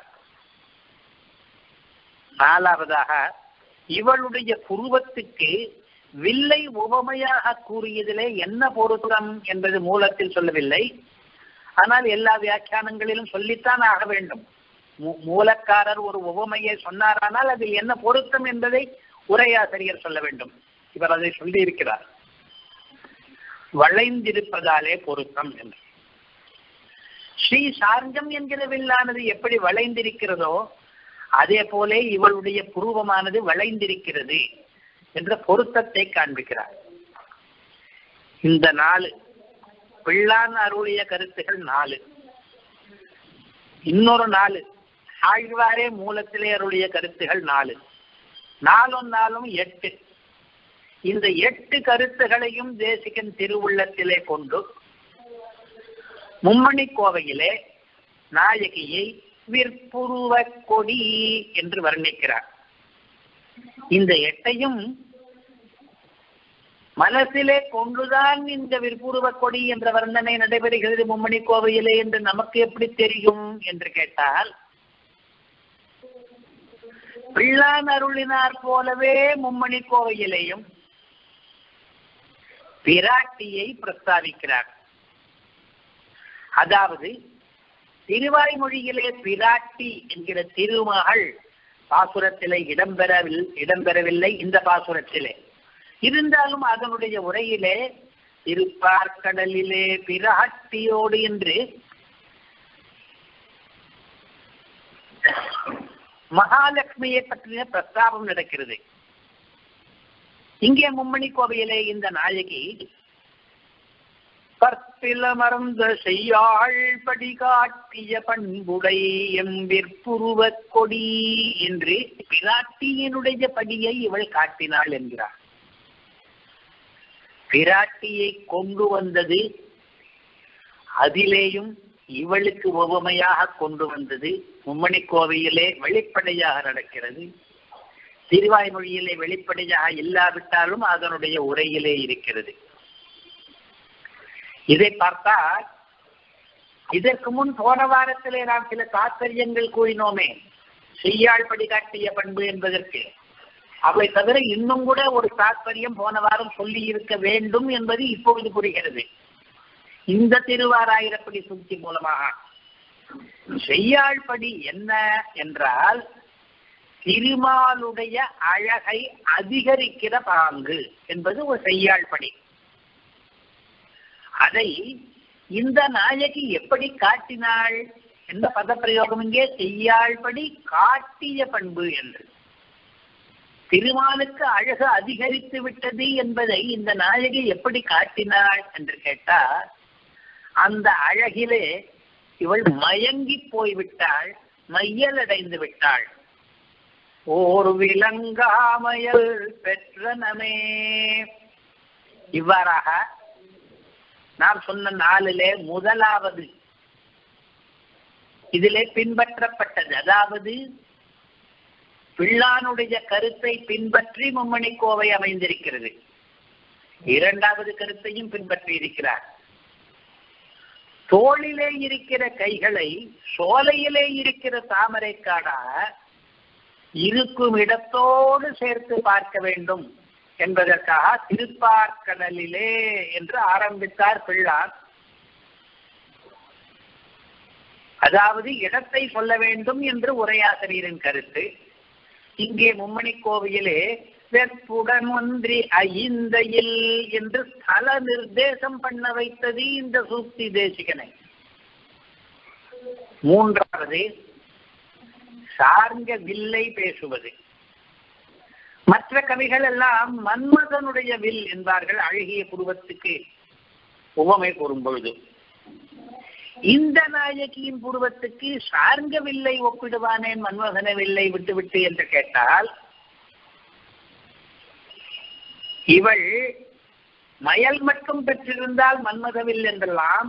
நாலாவதாக, இவளுடைய புருவத்துக்கு வில்லை உவமையாக கூறியதிலே என்ன பொருத்தம் என்பது மூலத்தில் சொல்லவில்லை. ஆனால் எல்லா வியாக்கியானங்களிலும் சொல்லித்தான் ஆக வேண்டும். மூலக்காரர் ஒரு உவமையை சொன்னாரானால் அதில் என்ன பொருத்தம் என்பதை உரையாசிரியர் சொல்ல வேண்டும். இவர் அதை சொல்லி இருக்கிறார். வளைந்திருப்பதாலே பொருத்தம் என்று. ஸ்ரீ சார்கம் என்கிற வில்லானது எப்படி வளைந்திருக்கிறதோ அதே போல இவளுடைய புருவமானது வளைந்திருக்கிறது என்ற பொருத்தத்தை காண்பிக்கிறார். இந்த நாலு பிள்ளான் அருளிய கருத்துகள் நாலு. இன்னொரு நாலு ஆழ்வாரே மூலத்திலே அருளிய கருத்துகள் நாலு. நாலும் நாளும் எட்டு. இந்த எட்டு கருத்துகளையும் தேசிகன் திருவுள்ளத்திலே கொண்டு மும்மணி கோவையிலே நாயகியை விற்புருவ கொடி என்று வர்ணிக்கிறார். இந்த எட்டையும் மனசிலே கொண்டுதான் இந்த விற்புருவ கொடி என்ற வர்ணனை நடைபெறுகிறது மும்மணி கோவையிலே என்று நமக்கு எப்படி தெரியும் என்று கேட்டால், பிள்ளான் அருளினார் போலவே மும்மணி கோவையிலேயும் பிராட்டியை பிரஸ்தாபிக்கிறார். அதாவது திருவாய்மொழியிலே பிராட்டி என்கிற திருமகள் பாசுரத்திலே இடம்பெறவில் இடம்பெறவில்லை இந்த பாசுரத்திலே. இருந்தாலும் அதனுடைய உரையிலே திருப்பார்கடலிலே பிராட்டியோடு என்று மகாலட்சுமியை பற்றிய பிரஸ்தாபம் நடக்கிறது. இங்கே மும்மணி கோவையிலே இந்த நாயகி கற்பில மறந்த செய்யாள் படி காட்டிய பண்புடை எம்பிற்புருவ கொடி என்று பிராட்டியினுடைய படியை இவள் காட்டினாள் என்கிறார். பிராட்டியை கொண்டு வந்தது அதிலேயும் இவளுக்கு உவமையாக கொண்டு வந்தது மும்மணி கோவையிலே வெளிப்படையாக நடக்கிறது. திருவாய்மொழியிலே வெளிப்படையாக இல்லாவிட்டாலும் அதனுடைய உரையிலே இருக்கிறது. இதை பார்த்தால் இதற்கு முன் போன வாரத்திலே நாம் சில தாத்பரியங்கள் கூறினோமே செய்யாள் படி காட்டிய பண்பு என்பதற்கு. அவை தவிர இன்னும் கூட ஒரு தாத்பரியம் போன வாரம் சொல்லி இருக்க வேண்டும் என்பது இப்பொழுது புரிகிறது. இந்த திருவாராயிரப்படி சுத்தி மூலமாக செய்யாள் படி என்ன என்றால் திருமாலுடைய அழகை அதிகரிக்கிற பாங்கு என்பது ஒரு செய்யாள் படி. அதை இந்த நாயகி எப்படி காட்டினாள் என்ற பதப்பிரயோகம் இங்கே செய்யாள் படி காட்டிய பண்பு என்று. திருமாலுக்கு அழகு அதிகரித்து விட்டது என்பதை இந்த நாயகி எப்படி காட்டினாள் என்று கேட்டால், அந்த அழகிலே இவள் மயங்கி போய்விட்டாள், மையலடைந்து விட்டாள். ஓர் விலங்காமையல் பெற்றனமே. இவ்வாறாக நாம் சொன்ன நாளிலே முதலாவது இதிலே பின்பற்றப்பட்டது, அதாவது பிள்ளானுடைய கருத்தை பின்பற்றி மும்மணி கோவை அமைந்திருக்கிறது. இரண்டாவது கருத்தையும் பின்பற்றி இருக்கிறார். தோளிலே இருக்கிற கைகளை சோலையிலே இருக்கிற தாமரைக்காடா இருக்கும் இடத்தோடு சேர்த்து பார்க்க வேண்டும் என்பதற்காக திருப்பார்கடலிலே என்று ஆரம்பித்தார் பிள்ளார். அதாவது இடத்தை சொல்ல வேண்டும் என்று உரையாசிரியரின் கருத்து. இங்கே மும்மணி கோவையிலே வெப்புடன் ஒன்றி ஐந்தையில் என்று ஸ்தல நிர்தேசம் பண்ண வைத்தது இந்த சூக்தி தேசிகனை. மூன்றாவது சார்ந்த வில்லை பேசுவது. மற்ற கவிகள் எல்லாம் மன்மதனுடைய வில் என்பார்கள் அழகிய புருவத்துக்கு உவமை கூறும் பொழுது. இந்த நாயகியின் புருவத்துக்கு சார்ங்கவில்லை ஒப்பிடுவானேன் மன்மதனவில்லை விட்டுவிட்டு என்று கேட்டால், இவள் மயல் மட்டும் பெற்றிருந்தால் மன்மதவில் என்றெல்லாம்,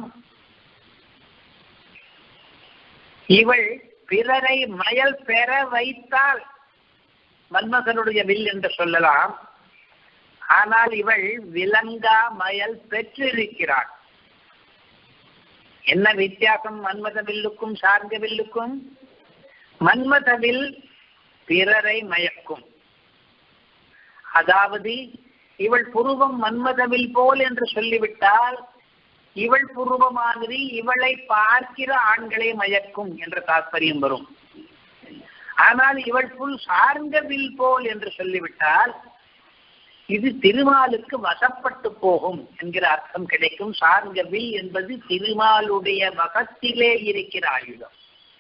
இவள் பிறரை மயல் பெற வைத்தால் மன்மதனுடைய வில் என்று சொல்லலாம். ஆனால் இவள் விலங்கா மயல் பெற்றிருக்கிறாள். என்ன வித்தியாசம் மன்மத வில்லுக்கும் சார்ந்த வில்லுக்கும்? மன்மதவில் பிறரை மயக்கும். அதாவது இவள் புருவம் மன்மதவில் போல் என்று சொல்லிவிட்டால் இவள் புருவ மாதிரி இவளை பார்க்கிற ஆண்களை மயக்கும் என்ற தாற்பயம் வரும். ஆனால் இவள் புல் சார்ந்த வில் போல் என்று சொல்லிவிட்டால் இது திருமாலுக்கு வசப்பட்டு போகும் என்கிற அர்த்தம் கிடைக்கும். சார்ந்த வில் என்பது திருமாலுடைய வசத்திலே இருக்கிற ஆயுதம்.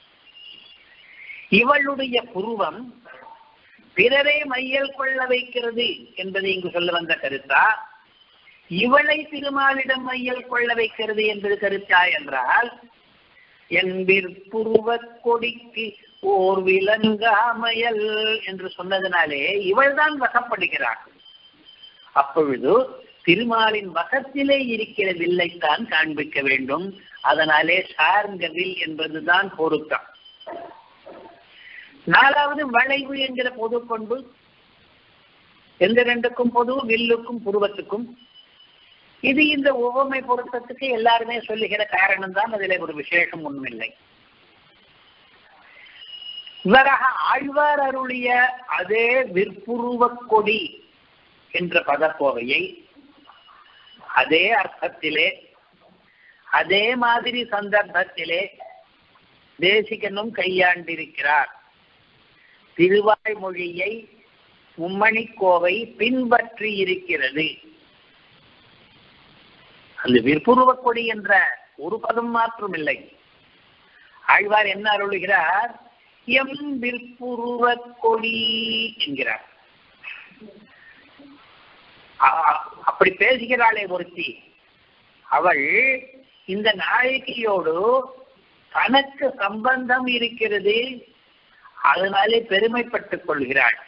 இவளுடைய புருவம் பிறரை மையல் கொள்ள வைக்கிறது என்பதை இங்கு சொல்ல வந்த கருத்தா, இவளை திருமாலிடம் மையல் கொள்ள வைக்கிறது என்பது கருத்தா என்றால், என்பிற் புருவ கொடிக்கு ஓர் விலங்காமயல் என்று சொன்னதினாலே இவள்தான் வசப்படுகிறாள். அப்பொழுது திருமாலின் வசத்திலே இருக்கிற வில்லைத்தான் காண்பிக்க வேண்டும். அதனாலே சார்ந்த வில் என்பதுதான் பொருத்தம். நாலாவது வளைவு என்கிற பொது கொண்டு எந்த ரெண்டுக்கும் பொது, வில்லுக்கும் புருவத்துக்கும். இது இந்த உவமை பொருத்தத்துக்கு எல்லாருமே சொல்லுகிற காரணம் தான். அதில் ஒரு விசேஷம் ஒன்றுமில்லை. இவராக ஆழ்வார் அருளிய அதே விற்புருவ கொடி என்ற பதக்கோவையை அதே அர்த்தத்திலே அதே மாதிரி சந்தர்ப்பத்திலே தேசிகனும் கையாண்டிருக்கிறார். திருவாய்மொழியை மும்மணிக்கோவை பின்பற்றி இருக்கிறது. அந்த விற்புருவ கொடி என்ற ஒரு பதம் மாற்றம் இல்லை. ஆழ்வார் என்ன அருளுகிறார்? எம் விற்புருவ கொடி என்கிறார். அப்படி பேசுகிறாளே ஒருத்தி, அவள் இந்த நாயகியோடு தனக்கு சம்பந்தம் இருக்கிறது, அதனாலே பெருமைப்பட்டுக் கொள்கிறாள்.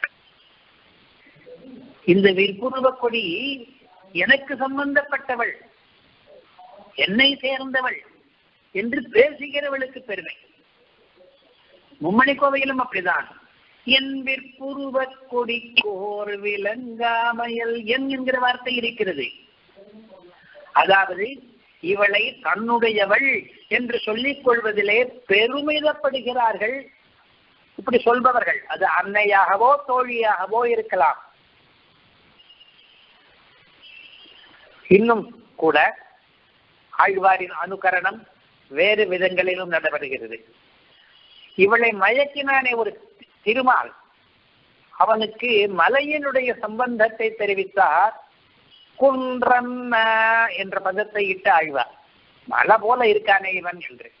இந்த விற்புருவ கொடி எனக்கு சம்பந்தப்பட்டவள், என்னை சேர்ந்தவள் என்று பேசுகிறவளுக்கு பெருமை. மும்மணி கோவையிலும் அப்படிதான். என் விற்புருவ கொடி கோர் விலங்காமயல் என் என்கிற வார்த்தை இருக்கிறது. அதாவது இவளை தன்னுடையவள் என்று சொல்லிக் கொள்வதிலே பெருமிதப்படுகிறார்கள் இப்படி சொல்பவர்கள். அது அன்னையாகவோ தோழியாகவோ இருக்கலாம். இன்னும் கூட ஆழ்வாரின் அனுகரணம் வேறு விதங்களிலும் நடைபெறுகிறது. இவளை மயக்கினானே ஒரு திருமால், அவனுக்கு மலையினுடைய சம்பந்தத்தை தெரிவித்தார். குன்றன் என்ற பதத்தை இட்டு ஆழ்வார். மலை போல இருக்கானே இவன் என்று.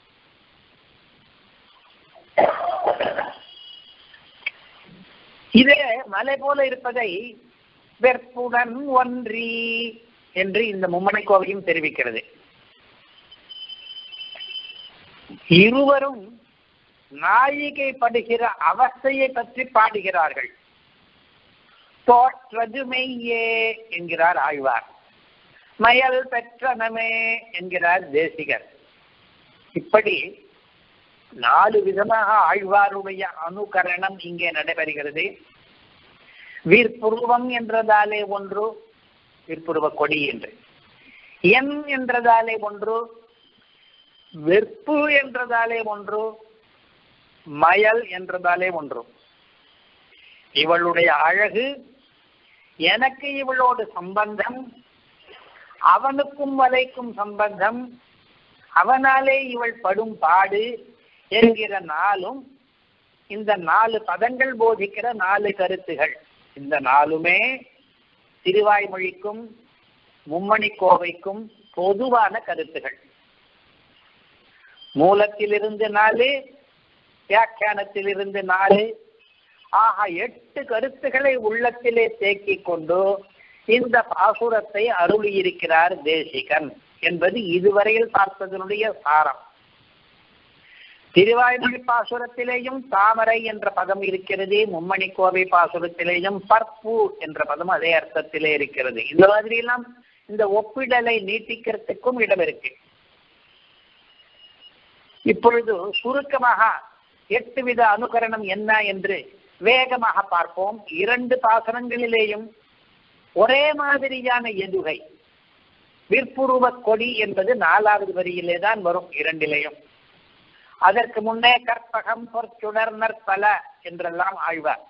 இதே மலை போல இருப்பதை வெற்புடன் ஒன்றி என்று இந்த மும்மணி கோவையும் தெரிவிக்கிறது. இருவரும் நாயிகை படுகிற அவஸ்தையை பற்றி பாடுகிறார்கள். தோற்றது மெய்யே என்கிறார் ஆழ்வார், மயல் பெற்றனமே என்கிறார் தேசிகர். இப்படி நாலு விதமாக ஆழ்வாருடைய அனுகரணம் இங்கே நடைபெறுகிறது. விற்புருவம் என்றதாலே ஒன்று, விற்புருவ கொடி என்று. என் என்றதாலே ஒன்று, வெற்பு என்றதாலே ஒன்று, மயல் என்றதாலே ஒன்று. இவளுடைய அழகு, எனக்கு இவளோடு சம்பந்தம், அவனுக்கும் மலைக்கும் சம்பந்தம், அவனாலே இவள் படும் பாடு என்கிற நாளும் இந்த நாலு பதங்கள் போதிக்கிற நாலு கருத்துகள். இந்த நாலுமே திருவாய்மொழிக்கும் மும்மணி கோவைக்கும் பொதுவான கருத்துகள். மூலத்திலிருந்து நாலு, வியாக்கியானத்தில் இருந்து நாலு, ஆக எட்டு கருத்துக்களை உள்ளத்திலே தேக்கிக் கொண்டு இந்த பாசுரத்தை அருளியிருக்கிறார் தேசிகன் என்பது இதுவரையில் பார்த்ததனுடைய சாரம். திருவாய்மொழி பாசுரத்திலேயும் தாமரை என்ற பதம் இருக்கிறது, மும்மணி கோவை பாசுரத்திலேயும் பற்பு என்ற பதம் அதே அர்த்தத்திலே இருக்கிறது. இந்த மாதிரி எல்லாம் இந்த ஒப்பிடலை நீட்டிக்கிறதுக்கும் இடம் இருக்கு. இப்பொழுது சுருக்கமாக எட்டு வித அனுகரணம் என்ன என்று வேகமாக பார்ப்போம். இரண்டு பாசனங்களிலேயும் ஒரே மாதிரியான எதுகை விற்புருவ கொடி என்பது நாலாவது வரியிலே தான் வரும் இரண்டிலேயும். அதற்கு முன்னே கற்பகம் பொற்சுடர் நற்பல என்றெல்லாம் ஆழ்வார்.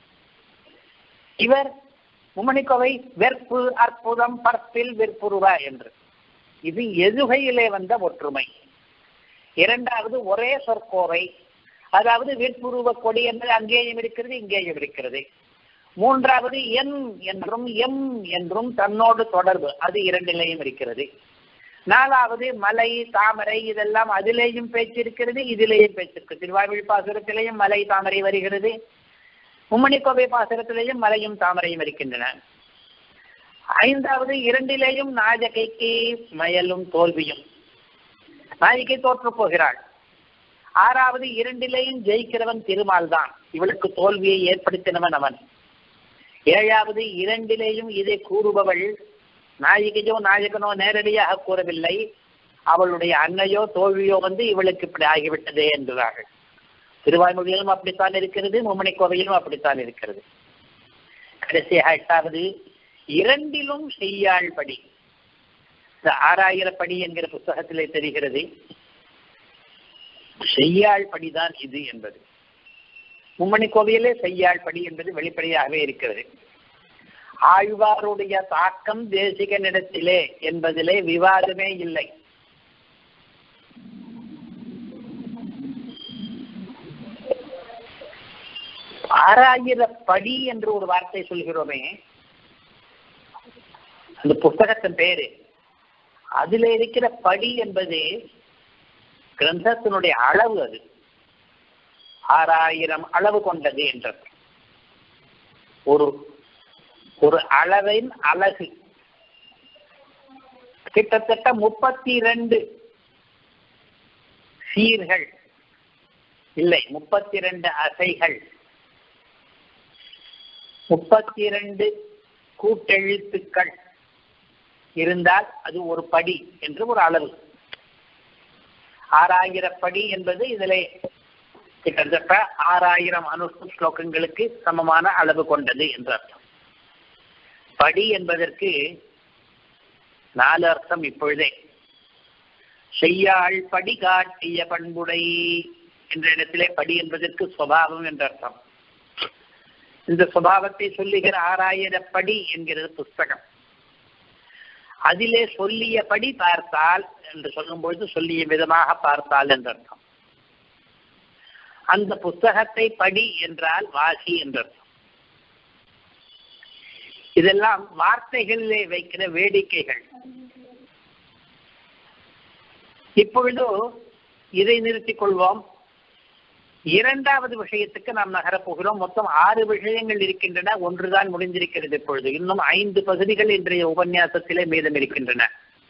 இவர் மும்மணிக்கோவை வெற்பு அற்புதம் பற்பில் விற்புருவ என்று. இது எதுகையிலே வந்த ஒற்றுமை. இரண்டாவது ஒரே சொற்கோவை, அதாவது விற்புருவ கொடி என்பது அங்கேயும் இருக்கிறது இங்கேயும் இருக்கிறது. மூன்றாவது என் என்றும் எம் என்றும் தன்னோடு தொடர்பு, அது இரண்டிலேயும் இருக்கிறது. நாலாவது மலை தாமரை, இதெல்லாம் அதிலேயும் பேச்சு இருக்கிறது இதிலேயும் பேச்சிருக்கு. திருவாய்மொழி பாசுரத்திலேயும் மலை தாமரை வருகிறது, மும்மணிக்கோவை பாசுரத்திலேயும் மலையும் தாமரையும் இருக்கின்றன. ஐந்தாவது இரண்டிலேயும் நாயகைக்கு மயலும் தோல்வியும், நாயகை தோற்று போகிறாள். ஆறாவது இரண்டிலேயும் ஜெயிக்கிறவன் திருமால் தான், இவளுக்கு தோல்வியை ஏற்படுத்தினவன் அவன். ஏழாவது இரண்டிலேயும் இதை கூறுபவள் நாயகியோ நாயகனோ நேரடியாக கூறவில்லை, அவளுடைய அன்னையோ தோல்வியோ வந்து இவளுக்கு இப்படி ஆகிவிட்டதே என்கிறார்கள். திருவாய்மொழியிலும் அப்படித்தான் இருக்கிறது, மும்மணி கோவையிலும் அப்படித்தான் இருக்கிறது. கடைசியாக எட்டாவது இரண்டிலும் செய்யாள் படி. இந்த ஆறாயிரப்படி என்கிற புத்தகத்திலே தெரிகிறது செய்யாள் படிதான் இது என்பது. மும்மணி கோவையிலே செய்யாள் படி என்பது வெளிப்படையாகவே இருக்கிறது. ஆழ்வாருடைய தாக்கம் தேசிகனிடத்திலே என்பதிலே விவாதமே இல்லை. ஆறாயிரப்படி என்று ஒரு வார்த்தை சொல்கிறோமே, அந்த புத்தகத்தின் பேரு, அதுல இருக்கிற படி என்பது கிரந்தத்தினுடைய அளவு. அது ஆறாயிரம் அளவு கொண்டது என்றது. ஒரு ஒரு அளவின் அலகு கிட்டத்தட்ட முப்பத்தி இரண்டு சீர்கள் இல்லை, முப்பத்தி இரண்டு அசைகள், முப்பத்தி இரண்டு கூட்டெழுத்துக்கள் இருந்தால் அது ஒரு படி என்று ஒரு அளவு. ஆறாயிரப்படி என்பது இதிலே கிட்டத்தட்ட ஆறாயிரம் அனுஷ்டு ஸ்லோகங்களுக்கு சமமான அளவு கொண்டது என்று அர்த்தம். படி என்பதற்கு நாலு அர்த்தம் இப்பொழுதே. செய்யாள் படி காட்டிய பண்புடை என்ற இடத்திலே படி என்பதற்கு சுபாவம் என்ற அர்த்தம். இந்த சுபாவத்தை சொல்லுகிற ஆறாயிரப்படி என்கிறது புஸ்தகம். அதிலே சொல்லிய படி பார்த்தால் என்று சொல்லும்பொழுது சொல்லிய விதமாக பார்த்தால் என்ற அர்த்தம். அந்த புஸ்தகத்தை படி என்றால் வாசி என்ற அர்த்தம். இதெல்லாம் வார்த்தைகளிலே வைக்கிற வேடிக்கைகள். இப்பொழுது இதை நிறுத்திக் கொள்வோம். இரண்டாவது விஷயத்துக்கு நாம் நகரப்போகிறோம். மொத்தம் ஆறு விஷயங்கள் இருக்கின்றன, ஒன்றுதான் முடிந்திருக்கிறது. இப்பொழுது இன்னும் ஐந்து பகுதிகள் இன்றைய உபன்யாசத்திலே மீதம் இருக்கின்றன.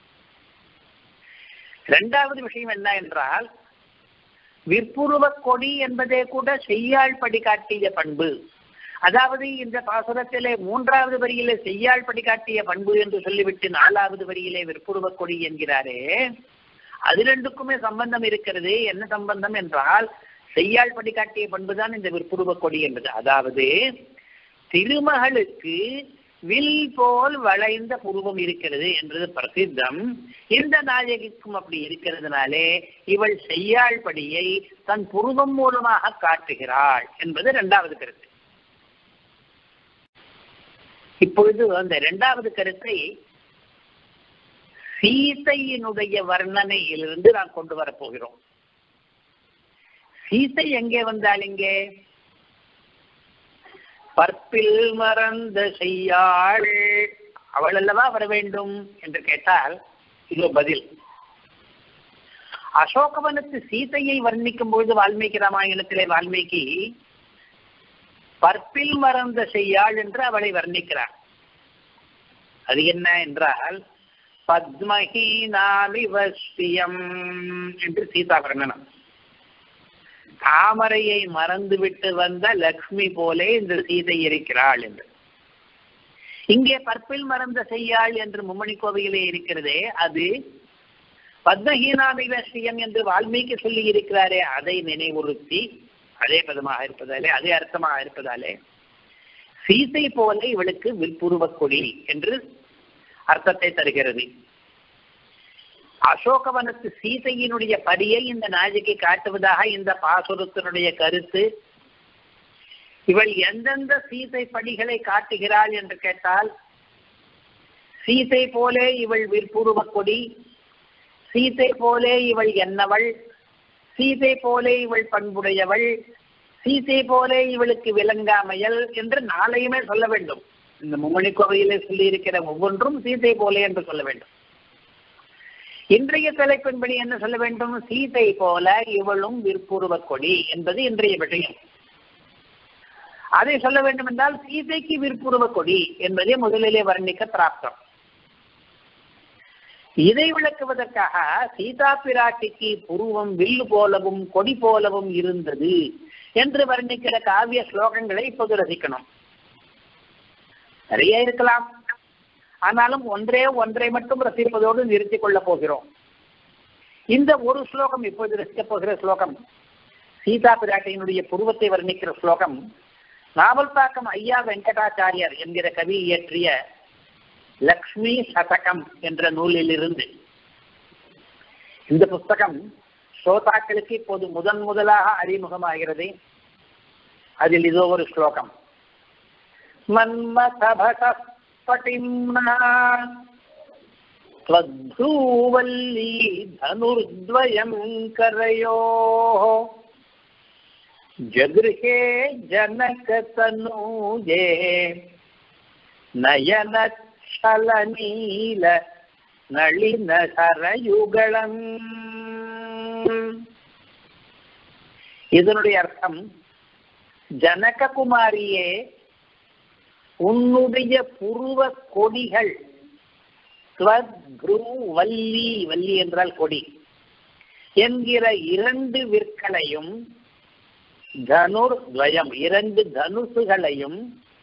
இரண்டாவது விஷயம் என்ன என்றால், விற்புருவ கொடி என்பதே கூட செய்யாள் படி காட்டிய பண்பு. அதாவது இந்த பாசுரத்திலே மூன்றாவது வரியிலே செய்யாள் படி காட்டிய பண்பு என்று சொல்லிவிட்டு நாலாவது வரியிலே விற்புருவ கொடி என்கிறாரே, அது ரெண்டுக்குமே சம்பந்தம் இருக்கிறது. என்ன சம்பந்தம் என்றால், செய்யாள் படி காட்டிய பண்புதான் இந்த விற்புருவ கொடி என்பது. அதாவது திருமகளுக்கு வில் போல் வளைந்த புருவம் இருக்கிறது என்பது பிரசித்தம். இந்த நாயகிக்கும் அப்படி இருக்கிறதுனாலே இவள் செய்யாள் படியை தன் புருவம் மூலமாக காட்டுகிறாள் என்பது இரண்டாவது கருத்து. இப்பொழுது அந்த இரண்டாவது கருத்தை சீதையினுடைய வர்ணனையிலிருந்து நாம் கொண்டு வரப்போகிறோம். சீதை எங்கே வந்தால் இங்கே பற்பில் மறந்த செய்யாள் அவள் அல்லவா வர வேண்டும் என்று கேட்டால் இது பதில். அசோகவனத்து சீதையை வர்ணிக்கும் பொழுது வால்மீகி ராமாயணத்திலே வால்மீகி பற்பில் மறந்த செய்யாள் என்று அவளை வர்ணிக்கிறார். அது என்ன என்றால் பத்மஹீனாமிவஸ்தியம் என்று சீதா வர்ணனம். தாமரையை மறந்துவிட்டு வந்த லக்ஷ்மி போலே இந்த சீதை இருக்கிறாள் என்று. இங்கே பற்பில் மறந்த செய்யாள் என்று மும்மணி கோவையிலே இருக்கிறதே, அது பத்மஹீனாபிவசியம் என்று வால்மீகி சொல்லி இருக்கிறாரே, அதை நினைவுறுத்தி அதே பதமாக இருப்பதாலே, அதே அர்த்தமாக இருப்பதாலே சீதை போல இவளுக்கு விற்புருவக் கொடி என்று அர்த்தத்தை தருகிறது. அசோகவனத்து சீதையினுடைய படியை இந்த நாயகி காட்டுவதாக இந்த பாசுரத்தினுடைய கருத்து. இவள் எந்தெந்த சீதை படிகளை காட்டுகிறாள் என்று கேட்டால், சீதை போலே இவள் விற்புருவக் கொடி, சீதை போலே இவள் என்னவள், சீதை போலே இவள் பண்புடையவள், சீதை போலே இவளுக்கு விளங்காமையல் என்று நாளையுமே சொல்ல வேண்டும். இந்த மும்மணி கோவையிலே சொல்லி இருக்கிற ஒவ்வொன்றும் சீதை போலே என்று சொல்ல வேண்டும். இன்றைய தலைப்பின்படி என்ன சொல்ல வேண்டும்? சீதை போல இவளும் விற்புருவக் கொடி என்பது இன்றைய விஷயம். அதை சொல்ல வேண்டும் என்றால் சீதைக்கு விற்புருவக் கொடி என்பதை முதலிலே வர்ணிக்க பிராப்தம். இதை விளக்குவதற்காக சீதா பிராட்டிக்கு புருவம் வில்லு போலவும் கொடி போலவும் இருந்தது என்று வர்ணிக்கிற காவிய ஸ்லோகங்களை இப்போது ரசிக்கணும். நிறைய இருக்கலாம், ஆனாலும் ஒன்றே ஒன்றை மட்டும் ரசிப்பதோடு நிறுத்திக் கொள்ளப் போகிறோம். இந்த ஒரு ஸ்லோகம் இப்போது ரசிக்கப் போகிற ஸ்லோகம் சீதா பிராட்டியினுடைய புருவத்தை வர்ணிக்கிற ஸ்லோகம் நாவல்பாக்கம் ஐயா வெங்கடாச்சாரியர் என்கிற கவி இயற்றிய லக்ஷ்மி சதகம் என்ற நூலில் இருந்து. இந்த புஸ்தகம் ஸ்ரோதாக்களுக்கு இப்போது முதன் முதலாக அறிமுகமாகிறது. அதில் இதோ ஒரு ஸ்லோகம். மன்மதபடிம்னா த்வத்ரூவல்லி தனுர்த்வயம் கரயோः ஜக்ருஹே ஜனகதனூஜே நயனச்சலநீல நளினசரயுகலம். இதனுடைய அர்த்தம், ஜனககுமாரியே, உன்னுடைய புருவ கொடிகள், வல்லி, வல்லி என்றால் கொடி என்கிற இரண்டு விற்களையும், தனுர் துவயம் இரண்டு தனுசுகளையும்,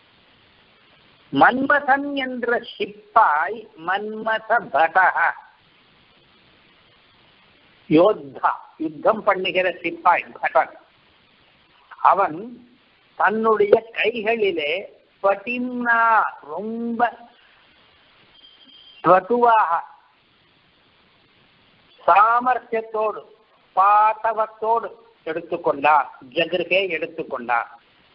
மன்மதன் என்ற சிப்பாய், மன்மத படக யோத்தா, யுத்தம் பண்ணுகிற சிப்பாய் படன், அவன் தன்னுடைய கைகளிலே பட்டிம்னா ரொம்ப வட்டுவாக சாமர்த்தியத்தோடு பாட்டவத்தோடு எடுத்துக்கொண்டார். ஜகிருகே எடுத்துக்கொண்டார்,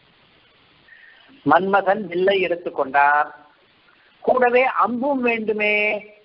மன்மதன் வில்லை எடுத்துக்கொண்டார், கூடவே அம்பும் வேண்டுமே.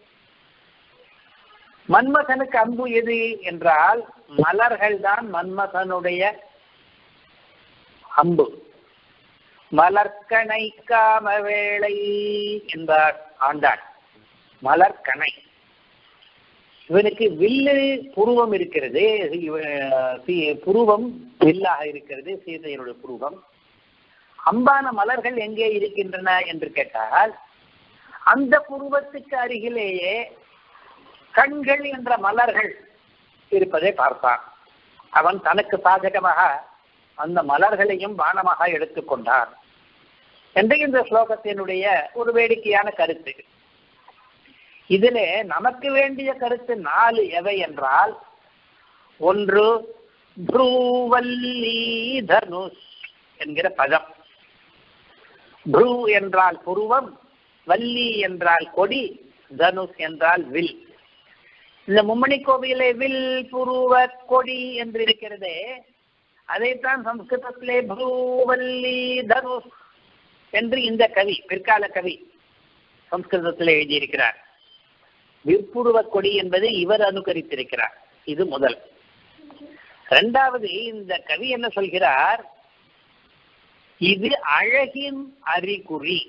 மன்மதனுக்கு அம்பு எது என்றால் மலர்கள் தான் மன்மதனுடைய அம்பு. மலர்கணை காம வேளை என்பார் ஆண்டாள். மலர்கணை, இவனுக்கு வில்லு புருவம் இருக்கிறது, புருவம் வில்லாக இருக்கிறது சீதையினுடைய புருவம். அம்பான மலர்கள் எங்கே இருக்கின்றன என்று கேட்டால், அந்த புருவத்துக்கு அருகிலேயே கண்கள் என்ற மலர்கள் இருப்பதை பார்த்தான். அவன் தனக்கு சாதகமாக அந்த மலர்களையும் பானமாக எடுத்துக்கொண்டார் என்ற இந்த ஸ்லோகத்தினுடைய ஒரு வேடிக்கையான கருத்து. இதிலே நமக்கு வேண்டிய கருத்து நாலு எவை என்றால், ஒன்று ப்ரூவல்லி தனுஷ் என்கிற பதம். ப்ரூ என்றால் புருவம், வல்லி என்றால் கொடி, தனுஷ் என்றால் வில். இந்த மும்மணி கோவிலே வில் புருவ கொடி என்று இருக்கிறதே, அதைத்தான் சம்ஸ்கிருதத்திலே ப்ரூவல்லி தனுஷ் என்று இந்த கவி, பிற்கால கவி சம்ஸ்கிருதத்திலே எழுதியிருக்கிறார். விற்புருவ கொடி என்பதை இவர் அனுகரித்திருக்கிறார். இது முதல். இரண்டாவது, இந்த கவி என்ன சொல்கிறார், இது அழகின் அறிகுறி.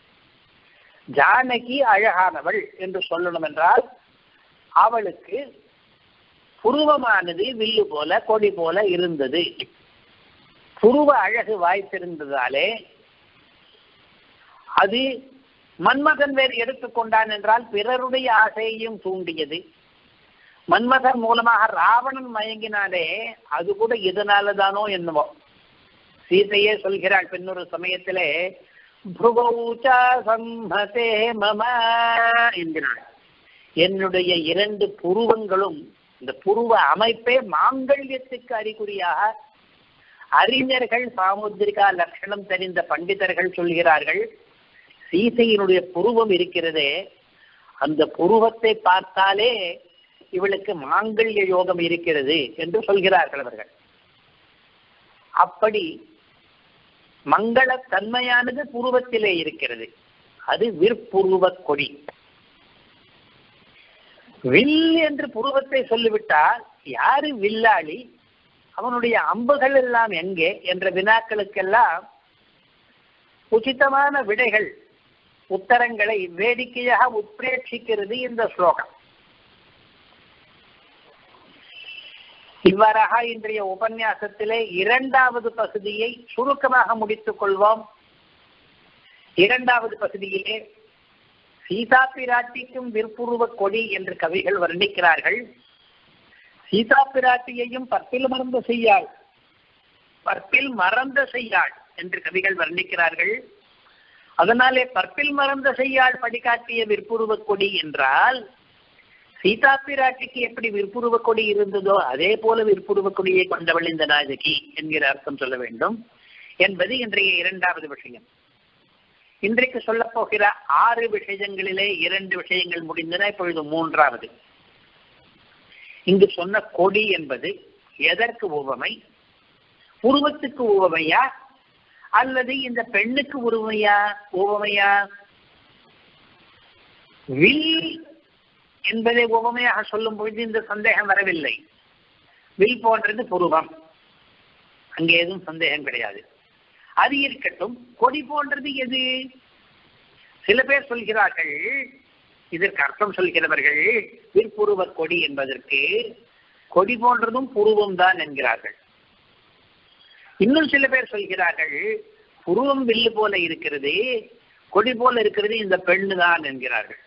ஜானகி அழகானவள் என்று சொல்லணும் என்றால் அவளுக்கு புருவமானது வில்லு போல கொடி போல இருந்தது. புருவ அழகு வாய்த்திருந்ததாலே அது மன்மதன் வேறு எடுத்துக்கொண்டான் என்றால் பிறருடைய ஆசையையும் தூண்டியது. மன்மதர் மூலமாக ராவணன் மயங்கினாலே அது கூட இதனாலதானோ என்னவோ. சீதையே சொல்கிறாள் பின்னொரு சமயத்திலே மம என்கிறாள். என்னுடைய இரண்டு புருவங்களும், இந்த புருவ அமைப்பே மாங்கல்யத்துக்கு அறிகுறியாக அறிஞர்கள், சாமுத்திரிகா லட்சணம் தெரிந்த பண்டிதர்கள் சொல்கிறார்கள். சீதையினுடைய புருவம் இருக்கிறதே, அந்த புருவத்தை பார்த்தாலே இவளுக்கு மாங்கல்ய யோகம் இருக்கிறது என்று சொல்கிறார்கள் அவர்கள். அப்படி மங்கள தன்மையானது புருவத்திலே இருக்கிறது. அது விற்புருவ கொடி. வில் என்று புருவத்தை சொல்லிவிட்டால் யாரு வில்லாளி, அவனுடைய அம்புகள் எல்லாம் எங்கே என்ற வினாக்களுக்கெல்லாம் உச்சிதமான விடைகள், உத்தரங்களை வேடிக்கையாக உத்பிரேட்சிக்கிறது இந்த ஸ்லோகம். இவ்வாறாக இன்றைய உபன்யாசத்திலே இரண்டாவது பகுதியை சுருக்கமாக முடித்துக் கொள்வோம். இரண்டாவது பகுதியிலே சீதா பிராட்டிக்கும் விற்புருவ கொடி என்று கவிகள் வர்ணிக்கிறார்கள். சீதா பிராட்டியையும் பற்பில் மறந்த செய்யாள், பற்பில் மறந்த செய்யாள் என்று கவிகள் வர்ணிக்கிறார்கள். அதனாலே பற்பில் மறந்த செய்யாள் படிக்காட்டிய விற்புருவ கொடி என்றால் சீதா பிராட்டிக்கு எப்படி விற்புருவ கொடி இருந்ததோ அதே போல விற்புருவ கொடியை கொண்டவள் இந்த நாயகி என்கிற அர்த்தம் சொல்ல வேண்டும் என்பது இன்றைய இரண்டாவது விஷயம். இன்றைக்கு சொல்ல போகிற ஆறு விஷயங்களிலே இரண்டு விஷயங்கள் முடிந்தன. இப்பொழுது மூன்றாவது. இங்கு சொன்ன கொடி என்பது எதற்கு உவமை? உருவத்துக்கு உவமையா அல்லது இந்த பெண்ணுக்கு உருவையா உவமையா? வில் என்பதை உவமையாக சொல்லும் பொழுது இந்த சந்தேகம் வரவில்லை. வில் போன்றது புருவம், அங்கே எதுவும் சந்தேகம் கிடையாது. அது இருக்கட்டும். கொடி போன்றது எது? சில பேர் சொல்கிறார்கள், இதற்கு அர்த்தம் சொல்கிறவர்கள், விற்புருவ கொடி என்பதற்கு கொடி போன்றதும் புருவம் தான் என்கிறார்கள். இன்னும் சில பேர் சொல்கிறார்கள், புருவம் வில்லு போல இருக்கிறது, கொடி போல இருக்கிறது இந்த பெண்ணு தான் என்கிறார்கள்.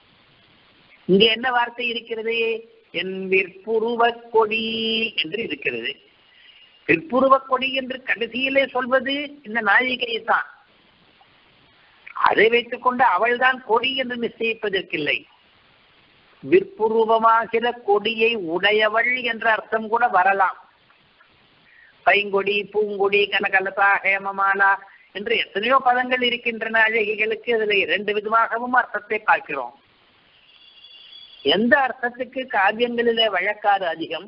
இங்க என்ன வார்த்தை இருக்கிறது? என் விற்புருவ கொடி என்று இருக்கிறது. விற்புருவ கொடி என்று கடைசியிலே சொல்வது இந்த நாயிகையை தான். அதை வைத்துக் கொண்டு அவள் தான் கொடி என்று நிச்சயிப்பதற்கில்லை. விற்புருவமாகிற கொடியை உடையவள் என்ற அர்த்தம் கூட வரலாம். பைங்கொடி, பூங்கொடி, கனகலதா, ஹேமமாலா என்று எத்தனையோ பதங்கள் இருக்கின்றன அழகிகளுக்கு. அதில் இரண்டு விதமாகவும் அர்த்தத்தை பார்க்கிறோம். எந்த அர்த்தத்துக்கு காவியங்களிலே வழக்காறு அதிகம்?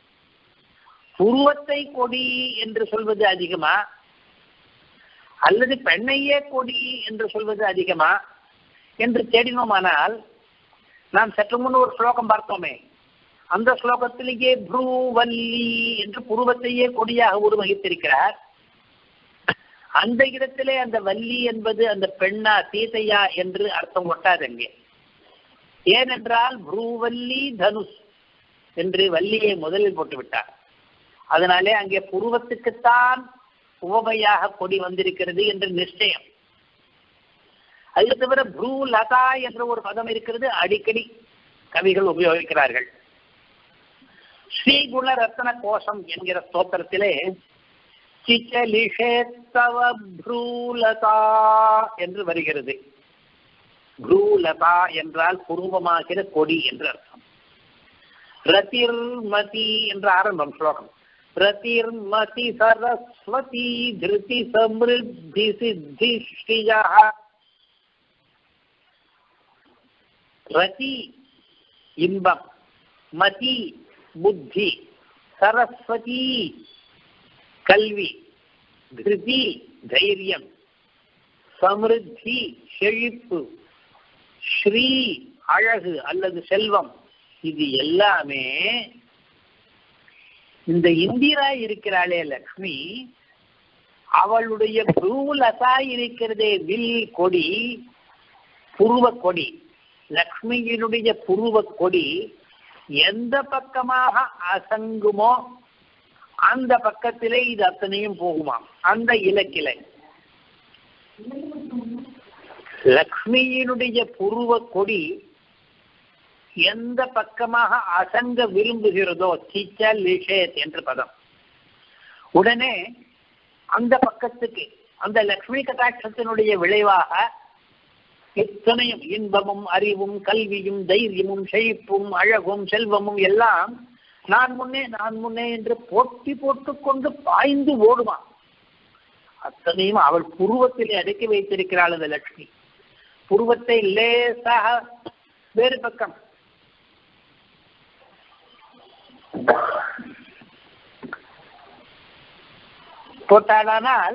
புருவத்தை கொடி என்று சொல்வது அதிகமா அல்லது பெண்ணையே கொடி என்று சொல்வது அதிகமா என்று தேடினோமானால், நாம் சற்று முன் ஒரு ஸ்லோகம் பார்த்தோமே, அந்த ஸ்லோகத்திலேயே ப்ரூவல்லி என்று புருவத்தையே கொடியாக உருவகித்திருக்கிறார். அந்த இடத்திலே அந்த வள்ளி என்பது அந்த பெண்ணா சீதையா என்று அர்த்தம் ஒட்டாதெங்கே. ஏனென்றால் ப்ரூவல்லி தனுஷ் என்று வள்ளியை முதலில் போட்டுவிட்டார். அதனாலே அங்கே புருவத்துக்குத்தான் உவமையாக கொடி வந்திருக்கிறது என்று நிச்சயம். அது தவிர ப்ரூ லதா என்ற ஒரு பதம் இருக்கிறது, அடிக்கடி கவிகள் உபயோகிக்கிறார்கள். ஸ்ரீகுண ரத்ன கோஷம் என்கிற ஸ்தோத்திரத்திலே சிச்சலிஷேத்தவ ப்ரூலதா என்று வருகிறது. ப்ரூலதா என்றால் புருவமாகிற கொடி என்று அர்த்தம். ரதிர்மதி என்ற ஆரம்பம் ஸ்லோகம். ரதிர்மதி சரஸ்வதி திருதி சம்ருத்தி சித்தி ஸ்ரீயா. ரதி இன்பம், மதி புத்தி, சரஸ்வதி கல்வி, திருதி தைரியம், சமிருத்தி செழிப்பு, ஸ்ரீ அழகு அல்லது செல்வம், இது எல்லாமே இந்த இந்திரா இருக்கிறாளே லக்ஷ்மி, அவளுடைய புருவலதா இருக்கிறதே வில் கொடி, புருவ கொடி, லக்ஷ்மியினுடைய புருவ கொடி எந்த பக்கமாக அசங்குமோ அந்த பக்கத்திலே இது அத்தனையும் போகுமாம். அந்த இலக்கிலே லக்ஷ்மியினுடைய புருவ கொடி எந்த பக்கமாக அசங்க விரும்புகிறதோ சிச்ச லிஷேத் என்று பதம், உடனே அந்த பக்கத்துக்கு அந்த லக்ஷ்மி கட்டாட்சத்தினுடைய விளைவாக இத்தனையும் இன்பமும் அறிவும் கல்வியும் தைரியமும் செழிப்பும் அழகும் செல்வமும் எல்லாம் நான் முன்னே நான் முன்னே என்று போட்டி போட்டுக்கொண்டு பாய்ந்து ஓடுமா. அத்தனையும் அவள் புருவத்திலே அடக்கி வைத்திருக்கிறாள் அந்த லட்சுமி. புருவத்தை லேசாக வேறு பக்கம் போட்டாளானால்,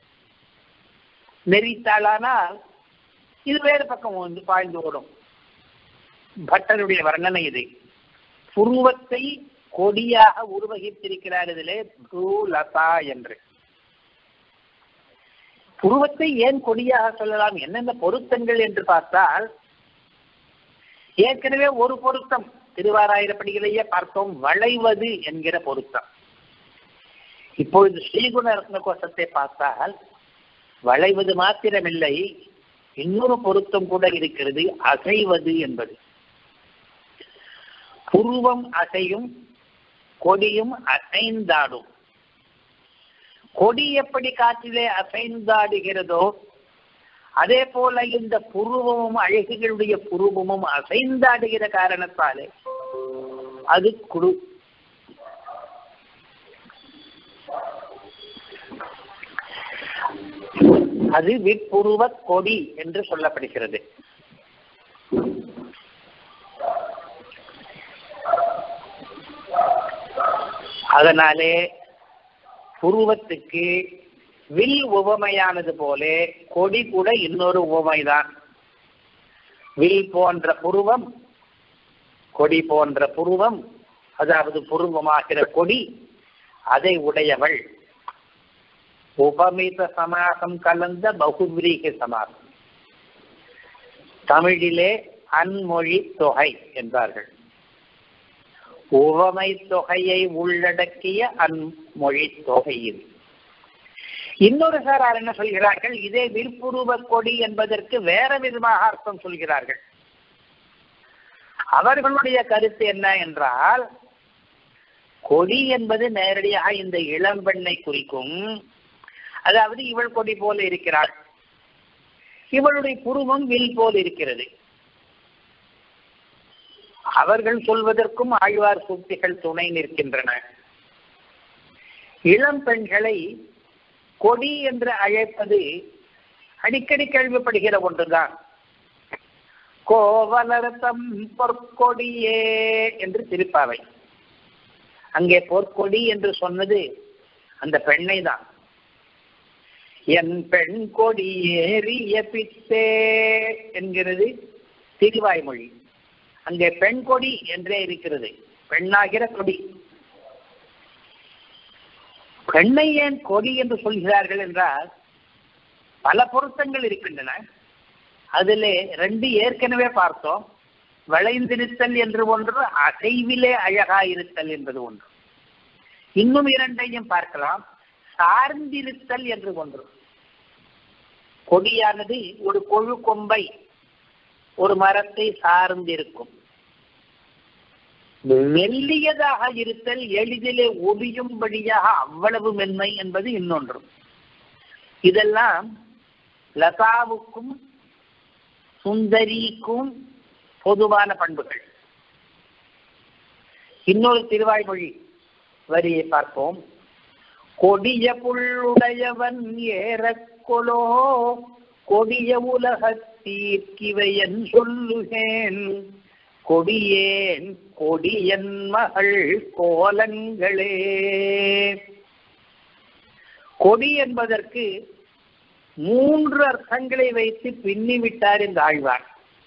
நெறித்தாளானால் இது வேறு பக்கம் வந்து பாய்ந்து ஓடும். பட்டருடைய வர்ணனை இது. புருவத்தை கொடியாக உருவகித்திருக்கிறார் இதிலே லதா என்று. புருவத்தை ஏன் கொடியாக சொல்லலாம், என்னென்ன பொருத்தங்கள் என்று பார்த்தால், ஏற்கனவே ஒரு பொருத்தம் திருவாராயிரப்படிகளையே பார்த்தோம், வளைவது என்கிற பொருத்தம். இப்பொழுது ஸ்ரீகுண ரத்ன கோஷத்தை பார்த்தால் வளைவது மாத்திரமில்லை, இன்னொரு பொருத்தம் கூட இருக்கிறது, அசைவது என்பது. புருவம் அசையும், கொடியும் அசைந்தாடும். கொடி எப்படி காற்றிலே அசைந்தாடுகிறதோ அதே போல இந்த புருவமும் அழகிகளுடைய புருவமும் அசைந்தாடுகிற காரணத்தாலே அது குடு. அது விற்புருவ கொடி என்று சொல்லப்படுகிறது. அதனாலே புருவத்துக்கு வில் உவமையானது போல கொடி கூட இன்னொரு உவமைதான். வில் போன்ற புருவம், கொடி போன்ற புருவம், அதாவது புருவமாகிற கொடி அதை உடையவள். உபமித சமாசம் கலந்த பகுவிரீக சமாசம். தமிழிலே அன்மொழி தொகை என்பார்கள். உவமை தொகையை உள்ளடக்கிய அன்மொழி தொகையில் இன்னொரு சாரார் என்ன சொல்கிறார்கள், இதே விற்புருவ கொடி என்பதற்கு வேற விதமாக அர்த்தம் சொல்கிறார்கள். அவர்களுடைய கருத்து என்ன என்றால், கொடி என்பது நேரடியாக இந்த இளம்பெண்ணை குறிக்கும். அதாவது இவள் கொடி போல இருக்கிறாள், இவளுடைய புருவம் வில் போல் இருக்கிறது. அவர்கள் சொல்வதற்கும் ஆழ்வார் சூக்திகள் துணை நிற்கின்றன. இளம் பெண்களை கொடி என்று அழைப்பது அடிக்கடி கேள்விப்படுகிற ஒன்றுதான். கோவலரத்தம் பொற்கொடியே என்று திருப்பாவை. அங்கே பொற்கொடி என்று சொன்னது அந்த பெண்ணை தான். என் பெண் கொடி ஏறிய பித்தே என்கிறது திருவாய்மொழி. அங்கே பெண் கொடி என்றே இருக்கிறது, பெண்ணாகிற கொடி. பெண்ணை ஏன் கொடி என்று சொல்கிறார்கள் என்றால் பல பொருத்தங்கள் இருக்கின்றன. அதிலே ரெண்டு ஏற்கனவே பார்த்தோம். வளைந்திருத்தல் என்று ஒன்று, அசைவிலே அழகாயிருத்தல் என்பது ஒன்று. இன்னும் இரண்டையும் பார்க்கலாம். சார்ந்திருத்தல் என்று ஒன்று. கொடியானது ஒரு கொழு கொம்பை, ஒரு மரத்தை சார்ந்திருக்கும். மெல்லியதாக இருத்தல், எளிதிலே ஒடியும்படியாக அவ்வளவு மென்மை என்பது இன்னொன்று. இதெல்லாம் லதாவுக்கும் சுந்தரிக்கும் பொதுவான பண்புகள். இன்னொரு திருவாய்மொழி வரியை பார்ப்போம். கொடிய புள்ளுடையவன் ஏறக்கொலோ கொடிய உலகத்தீர்க்கிவையன் சொல்லுகேன் கொடியேன் கொடியன் மகள் கோலங்களே. கொடி என்பதற்கு மூன்று அர்த்தங்களை வைத்து பின்னிவிட்டார் இந்த ஆழ்வார்.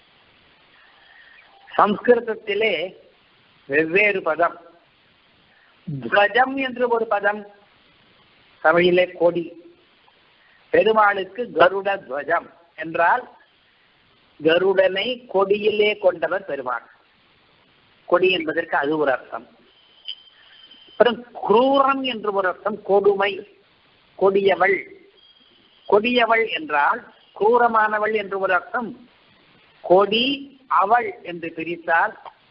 சம்ஸ்கிருதத்திலே வெவ்வேறு பதம். துவஜம் என்று ஒரு பதம், தமிழிலே கொடி. பெருமாளுக்கு கருட துவஜம் என்றால் கருடனை கொடியிலே கொண்டவர் பெருமாள். கொடி என்பதற்கு அது ஒரு அர்த்தம். அப்புறம் குரூரம் என்று ஒரு அர்த்தம், கொடுமை, கொடியவள். கொடியவள் என்றால் குரூரமானவள் என்று ஒரு அர்த்தம். கொடி அவள் என்று பிரித்தால்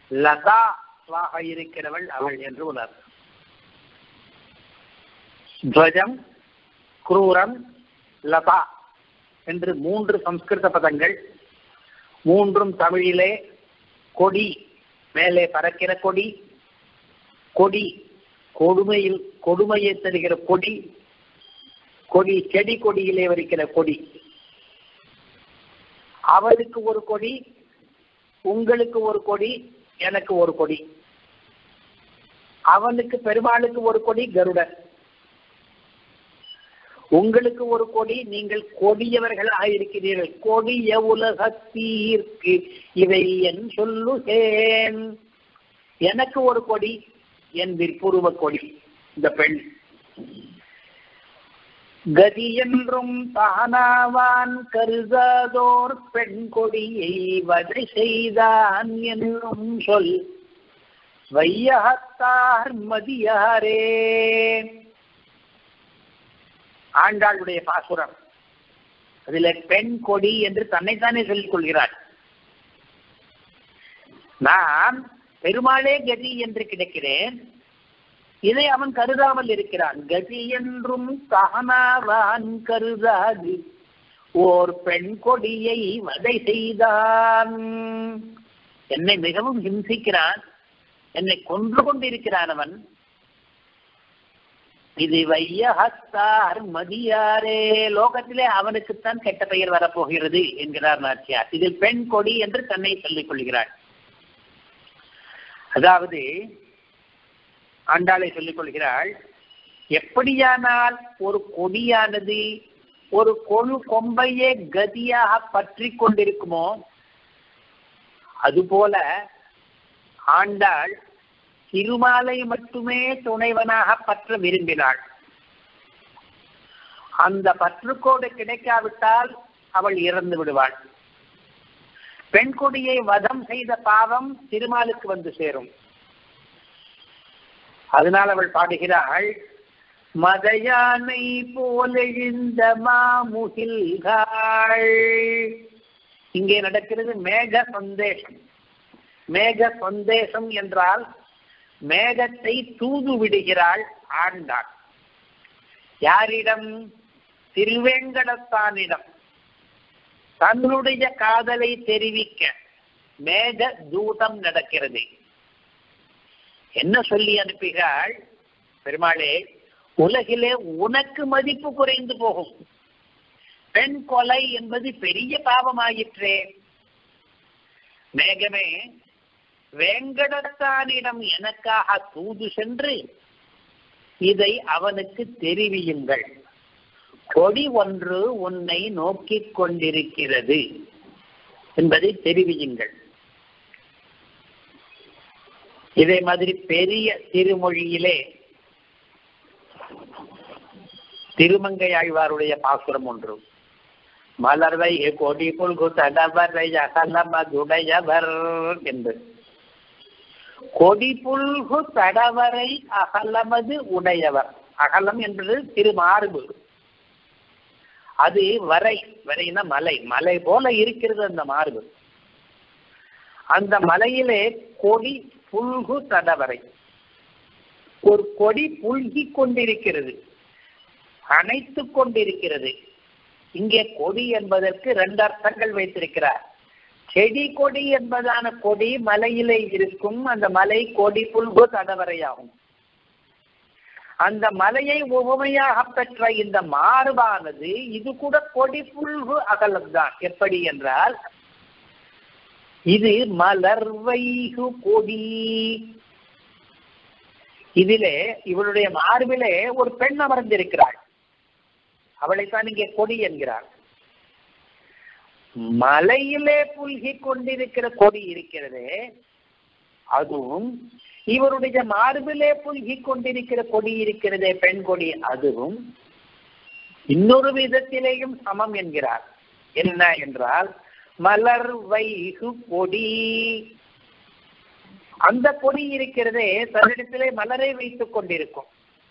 லதாவாக இருக்கிறவள் அவள் என்று உணர்வு. துவஜம், குரூரம், லதா என்று மூன்று சம்ஸ்கிருத பதங்கள், மூன்றும் தமிழிலே கொடி, மேலே பறக்கிற கொடி, கொடி கொடுமையில் கொடுமையை தருகிற கொடி, கொடி செடி கொடியிலே வருகிற கொடி. அவளுக்கு ஒரு கொடி, உங்களுக்கு ஒரு கொடி, எனக்கு ஒரு கொடி. அவனுக்கு பெருமாளுக்கு ஒரு கொடி கருடன், உங்களுக்கு ஒரு கொடி, நீங்கள் கொடியவர்களாக இருக்கிறீர்கள். கொடிய உலகத்தீர்க்கு இவை என் சொல்லுகேன். எனக்கு ஒரு கொடி, என் விற்புருவ கொடி இந்த பெண். கதி என்றும் தானாவான் கருதாதோர் பெண் கொடியை வதை செய்தான் என்னும் சொல் வையகத்தார் மதியாரே. ஆண்டாளுடைய பாசுரம். அதில் பெண் கொடி என்று தன்னைத்தானே சொல்லிக் கொள்கிறார். நான் பெருமாளே கதி என்று கிடைக்கிறேன், இதை அவன் கருதாமல் இருக்கிறான். கதி என்றும் தானாவான் கருதாது ஓர் பெண் கொடியை வதை செய்தான். என்னை மிகவும் ஹிம்சிக்கிறான், என்னை கொன்று கொண்டிருக்கிறான் அவன். இது வையகத்தார் மதியாரே, லோகத்திலே அவனுக்குத்தான் கெட்ட பெயர் வரப்போகிறது என்கிறார் நாச்சியார். இதில் பெண் கொடி என்று தன்னை சொல்லிக் கொள்கிறாள். அதாவது ஆண்டாளை சொல்லிக் கொள்கிறாள், எப்படியானால் ஒரு கொடியானது ஒரு கொழு கொம்பையே கதியாக பற்றி கொண்டிருக்குமோ, அதுபோல ஆண்டாள் திருமாலை மட்டுமே துணைவனாக பற்ற விரும்பினாள். அந்த பற்றுக்கோடு கிடைக்காவிட்டால் அவள் இறந்து விடுவாள். பெண் கொடியை வதம் செய்த பாவம் திருமாலுக்கு வந்து சேரும். அதனால் அவள் பாடுகிறாள், மதயானை போலெழுந்த மாமுகில்கள். இங்கே நடக்கிறது மேக சந்தேஷம். மேக சந்தேஷம் என்றால் மேகத்தை தூது விடுகிறாள் ஆண்டாள். யாரிடம்? திருவேங்கடத்தானிடம் தன்னுடைய காதலை தெரிவிக்க மேக தூதம் நடக்கிறது. என்ன சொல்லி அனுப்புகிறாள்? பெருமாளே, உலகிலே உனக்கு மதிப்பு குறைந்து போகும். பெண் கொலை என்பது பெரிய பாவமாயிற்றே. மேகமே, வேங்கடத்தானிடம் எனக்காக தூது சென்று இதை அவனுக்கு தெரிவியுங்கள். கொடி ஒன்று உன்னை நோக்கிக் கொண்டிருக்கிறது என்பதை தெரிவியுங்கள். இதே மாதிரி பெரிய திருமொழியிலே திருமங்கையாழ்வாருடைய பாசுரம் ஒன்று, மலர்வை கொடி புல்கு தடவரை அகலமதுடையவர் என்பது. கொடி புல்கு தடவரை அகலமது உடையவர். அகலம் என்பது திருமார்பு. அது வரை, வரைனா மலை, மலை போல இருக்கிறது அந்த மார்பு. அந்த மலையிலே கொடி புல்கு தடவரை, ஒரு கொடி புல்கி கொண்டிருக்கிறது, அணைத்து கொண்டிருக்கிறது. இங்கே கொடி என்பதற்கு இரண்டு அர்த்தங்கள் வைத்திருக்கிறார். செடி கொடி என்பதான கொடி மலையிலே இருக்கும். அந்த மலை கொடி புல்கு தடவரையாகும். அந்த மலையை உவமையாக பெற்ற இந்த மார்பானது இது கூட கொடி புல்கு அகலம்தான். எப்படி என்றால், இது மலர்வைகு கொடி. இதிலே இவளுடைய மார்பிலே ஒரு பெண் அமர்ந்திருக்கிறாள். அவளைத்தான் இங்கே கொடி என்கிறார். மலையிலே புல்கி கொண்டிருக்கிற கொடி இருக்கிறது, அதுவும் இவருடைய மார்பிலே புல்கி கொண்டிருக்கிற கொடி இருக்கிறதே பெண் கொடி, அதுவும் இன்னொரு விதத்திலேயும் சமம் என்கிறார். என்ன என்றால், மலர் வைகு கொடி. அந்த கொடி இருக்கிறதே தன்னிடத்திலே மலரை வைத்துக் கொண்டிருக்கும்.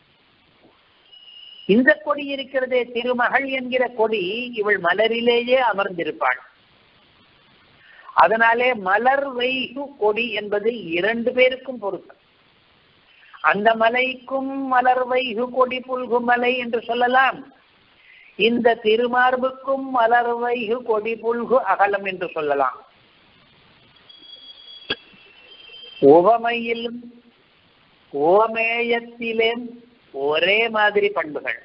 இந்த கொடி இருக்கிறதே திருமகள் என்கிற கொடி, இவள் மலரிலேயே அமர்ந்திருப்பாள். அதனாலே மலர் வைகு கொடி என்பது இரண்டு பேருக்கும் பொருத்தம். அந்த மலைக்கும் மலர் வைகு கொடி புல்கு மலை என்று சொல்லலாம். இந்த திருமார்புக்கும் மலர் வைகு கொடி புல்கு அகலம் என்று சொல்லலாம். உவமையிலும் ஓமேயத்திலும் ஒரே மாதிரி பண்புகள்.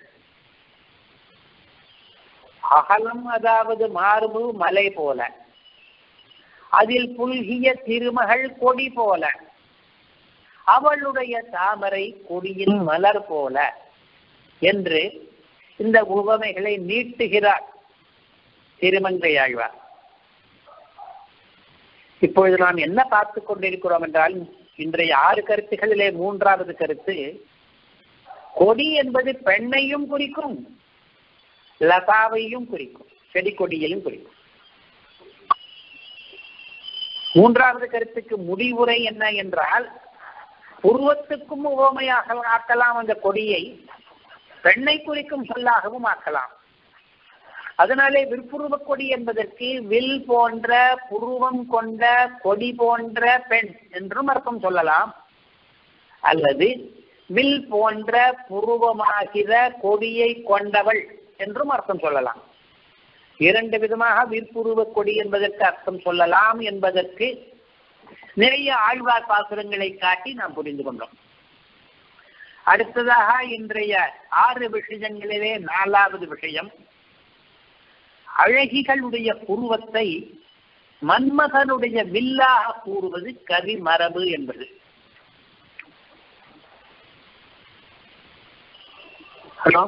அகலம் அதாவது மார்பு மலை போல, அதில் புல்கிய திருமகள் கொடி போல, அவளுடைய தாமரை கொடியின் மலர் போல என்று இந்த உவமைகளை நீட்டுகிறார் திருமங்கையாழ்வார். இப்பொழுது நாம் என்ன பார்த்து கொண்டிருக்கிறோம் என்றால், இன்றைய ஆறு கருத்துகளிலே மூன்றாவது கருத்து, கொடி என்பது பெண்ணையும் குறிக்கும், லதாவையும் குறிக்கும், செடி கொடியையும் குறிக்கும். மூன்றாவது கருத்துக்கு முடிவுரை என்ன என்றால், உருவத்துக்கும் உவமையாக ஆக்கலாம் அந்த கொடியை, பெண்ணை குறிக்கும் சொல்லாகவும் ஆக்கலாம். அதனாலே விற்புருவ கொடி என்பதற்கு வில் போன்ற புருவம் கொண்ட கொடி போன்ற பெண் என்றும் அர்த்தம் சொல்லலாம், அல்லது வில் போன்ற புருவமாகிற கொடியை கொண்டவள் என்றும் அர்த்தம் சொல்லலாம். இரண்டு விதமாக விற்புருவ கொடி என்பதற்கு அர்த்தம் சொல்லலாம் என்பதற்கு நிறைய ஆழ்வார் பாசுரங்களை காட்டி நாம் புரிந்து கொண்டோம். அடுத்ததாக இன்றைய ஆறு விஷயங்களிலே நாலாவது விஷயம், அழகிகளுடைய புருவத்தை மன்மதனுடைய வில்லாக கூறுவது கவி மரபு என்பது. ஹலோ,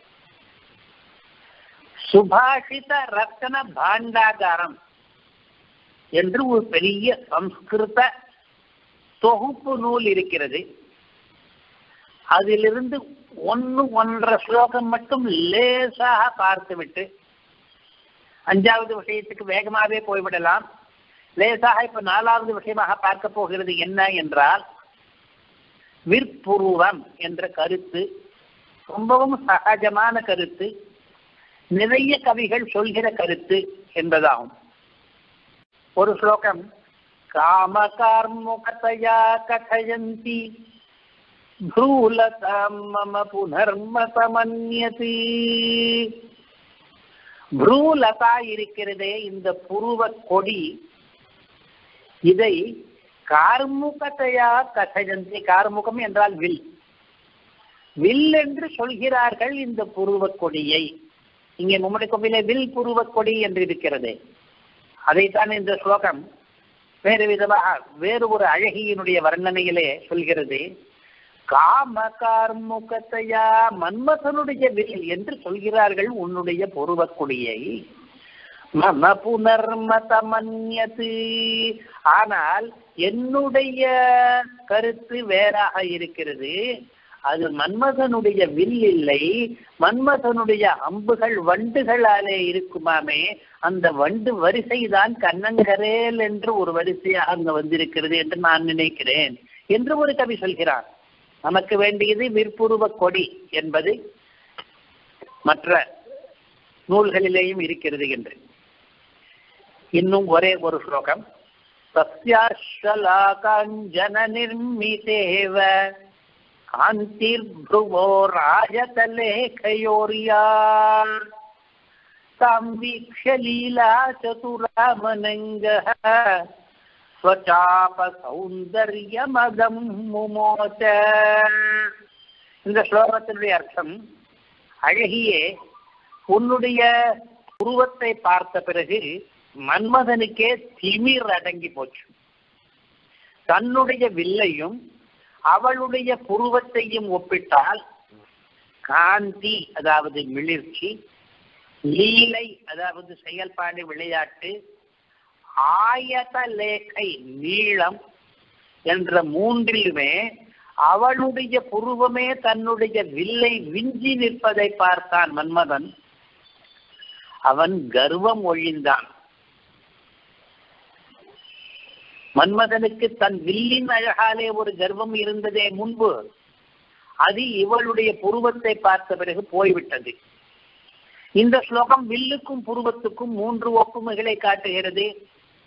சுபாஷித ரத்ன பாண்டாகாரம் என்று ஒரு பெரிய சம்ஸ்கிருத தொகுப்பு நூல் இருக்கிறது. அதிலிருந்து ஒன்னு ஒன்றரை ஸ்லோகம் மட்டும் லேசாக பார்த்துவிட்டு அஞ்சாவது விஷயத்துக்கு வேகமாகவே போய்விடலாம். லேசாக இப்ப நாலாவது விஷயமாக பார்க்க போகிறது என்ன என்றால், விற்புருவம் என்ற கருத்து ரொம்பவும் சகஜமான கருத்து, நிறைய கவிகள் சொல்கிற கருத்து என்பதாகும். ஒரு ஸ்லோகம், காமகார்முகதயா கதயந்தி ப்ரூலதாம் மம புனர்மதமன்யதி. ப்ரூலதா இருக்கிறதே இந்த புருவ கொடி, இதை கார்முகதையா கதயந்தி, கார்முகம் என்றால் வில், வில் என்று சொல்கிறார்கள் இந்த புருவ கொடியை. இங்கே மும்மடி கோவிலே வில் புருவ கொடி என்று இருக்கிறது. அதைத்தான் இந்த ஸ்லோகம் வேறு விதமாக வேறு ஒரு அழகியினுடைய வர்ணனையிலே சொல்கிறது. காம கார்முகத்தையா, மன்மதனுடைய வில் என்று சொல்கிறார்கள் உன்னுடைய புருவ கொடியை. மம புனர்மதமன்யது, ஆனால் என்னுடைய கருத்து வேறாக இருக்கிறது. அது மன்மதனுடைய வில் இல்லை, மன்மதனுடைய அம்புகள் வண்டுகளாலே இருக்குமாமே, அந்த வண்டு வரிசைதான் கண்ணங்கரேல் என்று ஒரு வரிசையாக அங்க வந்திருக்கிறது என்று நான் நினைக்கிறேன் என்று ஒரு கவி சொல்கிறார். நமக்கு வேண்டியது விற்புருவ கொடி என்பது மற்ற நூல்களிலேயும் இருக்கிறது என்று. இன்னும் ஒரே ஒரு ஸ்லோகம், சஸ்யாஷலாகாஞ்சன நிர்மிதேவ காந்திர்புவோ ராஜதலேகயோர்யார் தாம் வீக்ஷ்ய லீலா சதுராமனங்கஹ ஸ்வசாப சௌந்தர்யமதம் முமோச. இந்த ஸ்லோகத்தினுடைய அர்த்தம், அழகியே உன்னுடைய உருவத்தை பார்த்த பிறகு மன்மதனுக்கே திமிர் அடங்கி போச்சு. தன்னுடைய வில்லையும் அவளுடைய புருவத்தையும் ஒப்பிட்டால் காந்தி அதாவது மிளிர்ச்சி, லீலை அதாவது செயல்பாடு விளையாட்டு, ஆயத லேகை நீளம் என்ற மூன்றிலுமே அவளுடைய புருவமே தன்னுடைய வில்லை விஞ்சி நிற்பதை பார்த்தான் மன்மதன். அவன் கர்வம் ஒழிந்தான். மன்மதனுக்கு தன் வில்லின் அழகாலே ஒரு கர்வம் இருந்ததே முன்பு, அது இவளுடைய புருவத்தை பார்த்த பிறகு போய்விட்டது. இந்த ஸ்லோகம் வில்லுக்கும் புருவத்துக்கும் மூன்று ஒப்புமைகளை காட்டுகிறது.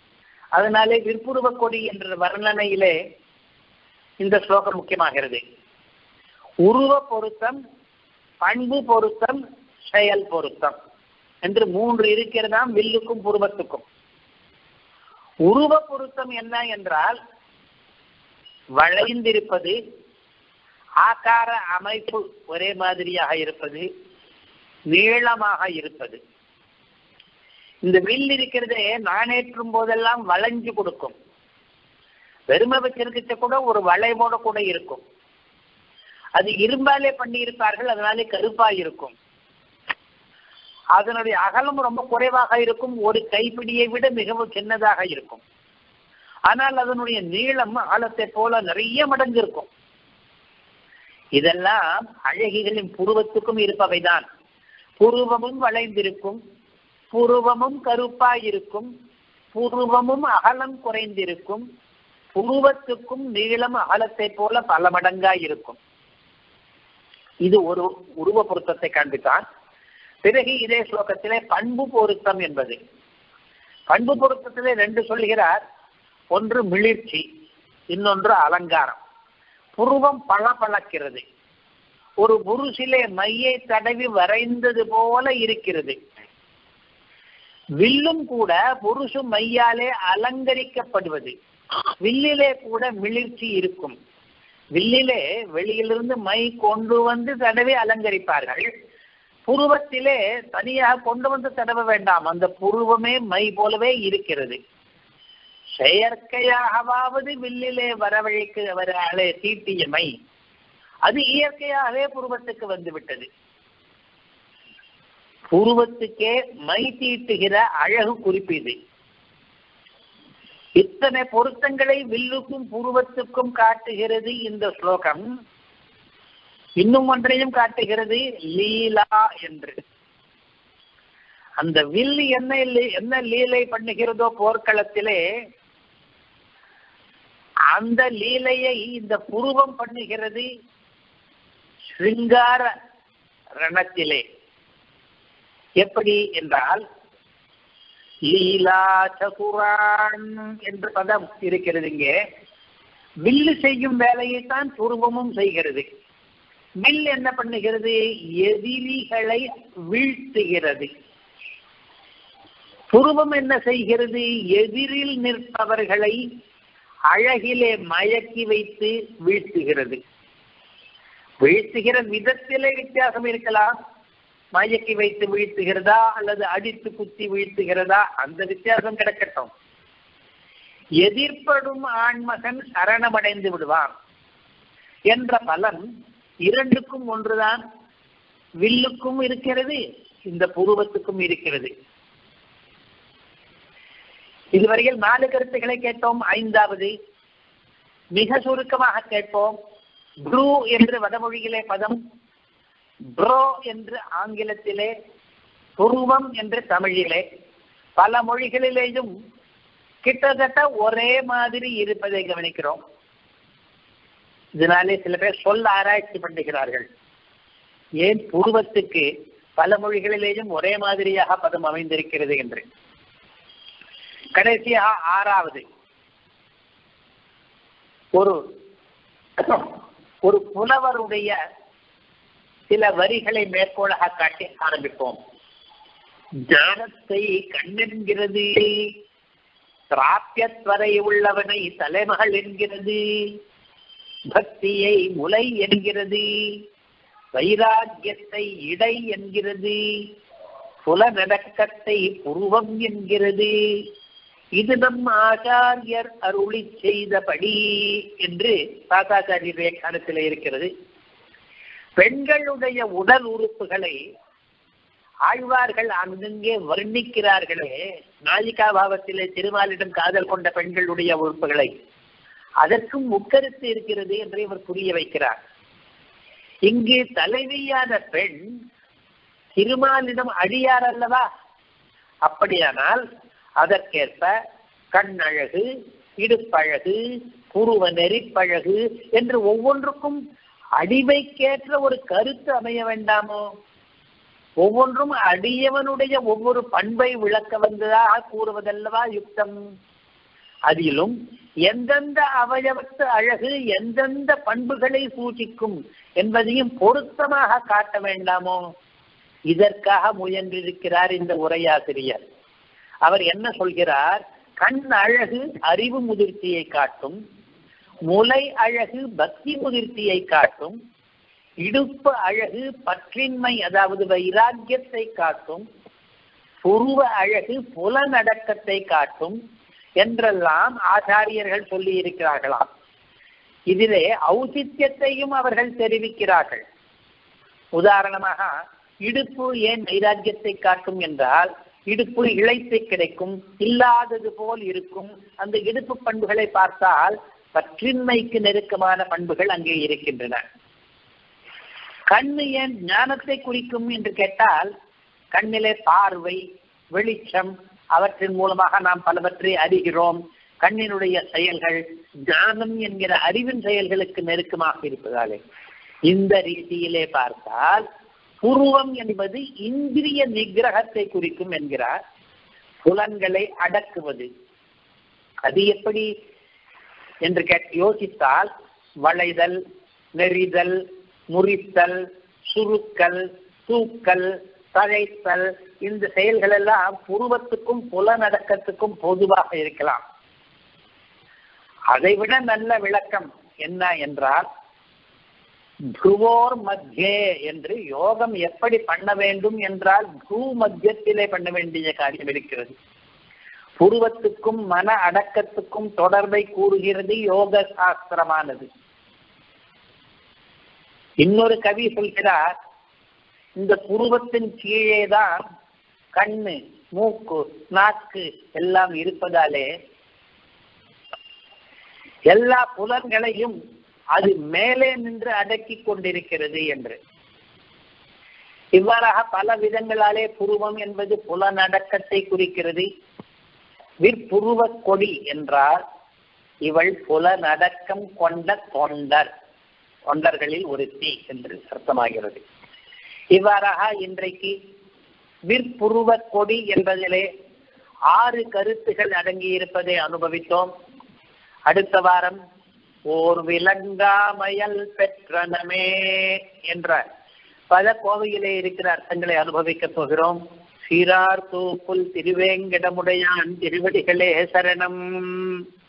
அதனாலே விற்புருவ கொடி என்ற வர்ணனையிலே இந்த ஸ்லோகம் முக்கியமாகிறது. உருவ பொருத்தம், பண்பு பொருத்தம், செயல் பொருத்தம் என்று மூன்று இருக்கிறதாம் வில்லுக்கும் புருவத்துக்கும். உருவ பொருத்தம் என்ன என்றால் வளைந்திருப்பது, ஆகார அமைப்பு ஒரே மாதிரியாக இருப்பது, நீளமாக இருப்பது. இந்த வில் இருக்கிறதே நாணேற்றும் போதெல்லாம் வளைஞ்சு கொடுக்கும். வெறுமை வச்சிருக்கிட்ட கூட ஒரு வளைவோட கூட இருக்கும். அது இரும்பாலே பண்ணி இருப்பார்கள், அதனாலே கருப்பா இருக்கும். அதனுடைய அகலம் ரொம்ப குறைவாக இருக்கும், ஒரு கைப்பிடியை விட மிகவும் சின்னதாக இருக்கும். ஆனால் அதனுடைய நீளம் ஆழத்தை போல நிறைய மடங்கு இருக்கும். இதெல்லாம் அழகிகளின் புருவத்துக்கும் இருப்பவைதான். புருவமும் வளைந்திருக்கும், புருவமும் கருப்பாயிருக்கும், புருவமும் அகலம் குறைந்திருக்கும், புருவத்துக்கும் நீளம் அகலத்தை போல பல மடங்காய் இருக்கும். இது ஒரு உருவ பொருத்தத்தை காண்பித்தான். பிறகு இதே ஸ்லோகத்திலே பண்பு பொருத்தம் என்பது. பண்பு பொருத்தத்திலே ரெண்டு சொல்கிறார். ஒன்று மிளிர்ச்சி, இன்னொன்று அலங்காரம். புருவம் பல பழக்கிறது, ஒரு புருஷிலே மையை தடவி வரைந்தது போல இருக்கிறது. வில்லும் கூட புருஷு மையாலே அலங்கரிக்கப்படுவது. வில்லிலே கூட மிளிர்ச்சி இருக்கும். வில்லிலே வெளியிலிருந்து மை கொண்டு வந்து தடவி அலங்கரிப்பார்கள். புருவத்திலே தனியாக கொண்டு வந்து தடவ வேண்டாம், அந்த புருவமே மை போலவே இருக்கிறது. செயற்கையாகவாவது வில்லிலே வரவழைக்கு வர தீட்டிய மை அது இயற்கையாகவே புருவத்துக்கு வந்து விட்டது. புருவத்துக்கே மை தீட்டுகிற அழகு குறிப்பீது. இத்தனை பொருத்தங்களை வில்லுக்கும் புருவத்துக்கும் காட்டுகிறது இந்த ஸ்லோகம். இன்னும் ஒன்றையும் காட்டுகிறது, லீலா என்று. அந்த வில் என்ன என்ன லீலை பண்ணுகிறதோ போர்க்களத்திலே, அந்த லீலையை இந்த புருவம் பண்ணுகிறது ஸ்ருங்கார ரணத்திலே. எப்படி என்றால், லீலா சகுரான் என்ற பதம் இருக்கிறது இங்கே. வில்லு செய்யும் வேலையைத்தான் புருவமும் செய்கிறது. வில் என்ன பண்ணுகிறது? எதிரிகளை வீழ்த்துகிறது. புருவம் என்ன செய்கிறது? எதிரில் நிற்பவர்களை அழகிலே மயக்கி வைத்து வீழ்த்துகிறது. வீழ்த்துகிற விதத்திலே வித்தியாசம் இருக்கலாம். மயக்கி வைத்து வீழ்த்துகிறதா அல்லது அடித்து குத்தி வீழ்த்துகிறதா, அந்த வித்தியாசம் கிடக்கட்டும். எதிர்ப்படும் ஆண்மகன் சரணமடைந்து விடுவான் என்ற பலன் இரண்டுக்கும் ஒன்றுதான். வில்லுக்கும் இருக்கிறது, இந்த புருவத்துக்கும் இருக்கிறது. இதுவரையில் நாலு கருத்துக்களை கேட்டோம். ஐந்தாவது மிக சுருக்கமாக கேட்போம். ப்ளூ என்று வடமொழியிலே பதம், ப்ரோ என்று ஆங்கிலத்திலே, புருவம் என்று தமிழிலே, பல மொழிகளிலேயும் கிட்டத்தட்ட ஒரே மாதிரி இருப்பதை கவனிக்கிறோம். இதனாலே சில பேர் சொல்ல ஆராய்ச்சி பண்ணுகிறார்கள். ஏன் புருவத்துக்கு பல மொழிகளிலேயும் ஒரே மாதிரியாக பதம் அமைந்திருக்கிறது என்று. கடைசியாக ஆறாவது, ஒரு ஒரு புலவருடைய சில வரிகளை மேற்கோளாக காட்டி ஆரம்பிப்போம். ஞானத்தை கண்ணென்கிறது, பிராப்தியத்வரை உள்ளவனை தலைமகள் என்கிறது, பக்தியை முலை என்கிறது, வைராக்கியத்தை இடை என்கிறது, புலநடக்கத்தை புருவம் என்கிறது. இது நம் ஆச்சாரியர் அருளி செய்தபடி என்று தாத்தாச்சாரிய வியாக்கியானத்தில் இருக்கிறது. பெண்களுடைய உடல் உறுப்புகளை ஆழ்வார்கள் அங்கங்கே வர்ணிக்கிறார்களே, நாயிகா பாவத்திலே திருமாலிடம் காதல் கொண்ட பெண்களுடைய உறுப்புகளை, அதற்கும் முக்கருத்து இருக்கிறது என்று இவர் புரிய வைக்கிறார். இங்கு தலைவியான பெண் திருமாலிடம் அடியார் அல்லவா? அப்படியானால் அதற்கேற்ப கண்ணழகு, இடுப்பழகு, புருவ நெறிப்பழகு என்று ஒவ்வொன்றுக்கும் அடிவைக்கேற்ற ஒரு கருத்து அமைய வேண்டாமோ? ஒவ்வொன்றும் அடியவனுடைய ஒவ்வொரு பண்பை விளக்க வந்ததாக கூறுவதல்லவா யுக்தம். அதிலும் எந்தெந்த அவயவத்து அழகு எந்தெந்த பண்புகளை சூಚಿக்கும் என்பதையும் பொருத்தமாக காட்ட வேண்டாமோ? இதற்காக முயன்றிருக்கிறார் இந்த உரையாசிரியர். அவர் என்ன சொல்கிறார்? கண் அழகு அறிவு முதிர்ச்சியை காட்டும், முலை அழகு பக்தி முதிர்ச்சியை காட்டும், இடுப்பு அழகு பற்றின்மை அதாவது வைராக்கியத்தை காட்டும், புருவ அழகு புலநடக்கத்தை காட்டும் என்றெல்லாம் ஆச்சாரியர்கள் சொல்லி இருக்கிறார்களாம். இதிலே ஔசித்தியத்தையும் அவர்கள் தெரிவிக்கிறார்கள். உதாரணமாக இடுப்பு ஏன் வைராக்கியத்தை காட்டும் என்றால், இடுப்பு இழைத்து கிடைக்கும், இல்லாதது போல் இருக்கும். அந்த இடுப்பு பண்புகளை பார்த்தால் பற்றின்மைக்கு நெருக்கமான பண்புகள் அங்கே இருக்கின்றன. கண்ணு ஏன் ஞானத்தை குறிக்கும் என்று கேட்டால், கண்ணிலே பார்வை, வெளிச்சம், அவற்றின் மூலமாக நாம் பலவற்றை அறிகிறோம். கண்ணினுடைய செயல்கள் ஞானம் என்கிற அறிவின் செயல்களுக்கு நெருக்கமாக இருப்பதாலே இந்த ரீதியிலே பார்த்தால் புருவம் என்பது இந்திரிய நிகிரகத்தை குறிக்கும் என்கிறார். புலன்களை அடக்குவது. அது எப்படி என்று கேட் யோசித்தால், வளைதல், நெறிதல், முறித்தல், சுருக்கல், தூக்கல், தழைத்தல், இந்த செயல்கள் எல்லாம் புருவத்துக்கும் புலனடக்கத்துக்கும் பொதுவாக இருக்கலாம். அதைவிட நல்ல விளக்கம் என்ன என்றால், புருவோர் மத்தியே என்று யோகம் எப்படி பண்ண வேண்டும் என்றால் பூ மத்தியத்திலே பண்ண வேண்டிய காரியம் இருக்கிறது. புருவத்துக்கும் மன அடக்கத்துக்கும் தொடர்பை கூறுகிறது யோக சாஸ்திரமானது. இன்னொரு கவி சொல்கிறார், இந்த புருவத்தின் கீழேதான் கண்ணு, மூக்கு, நாக்கு எல்லாம் இருப்பதாலே எல்லா புலன்களையும் அது மேலே நின்று அடக்கி கொண்டிருக்கிறது என்று. இவ்வாறாக பல விதங்களாலே புருவம் என்பது புலனடக்கத்தை குறிக்கிறது. விற்புருவ கொடி என்றால் இவள் புலனடக்கம் கொண்ட தொண்டர், தொண்டர்களில் ஒருத்தி என்று அர்த்தமாகிறது. இவ்வாறாக இன்றைக்கு விற்புருவ கொடி என்பதிலே ஆறு கருத்துகள் அடங்கி இருப்பதை அனுபவித்தோம். அடுத்த வாரம் ஓர் விலங்காமயல் பெற்றனமே என்ற பல கோவையிலே இருக்கிற அர்த்தங்களை அனுபவிக்கப் போகிறோம். சீரார் தூப்புல் திருவேங்கடமுடையான் திருவடிகளே சரணம்.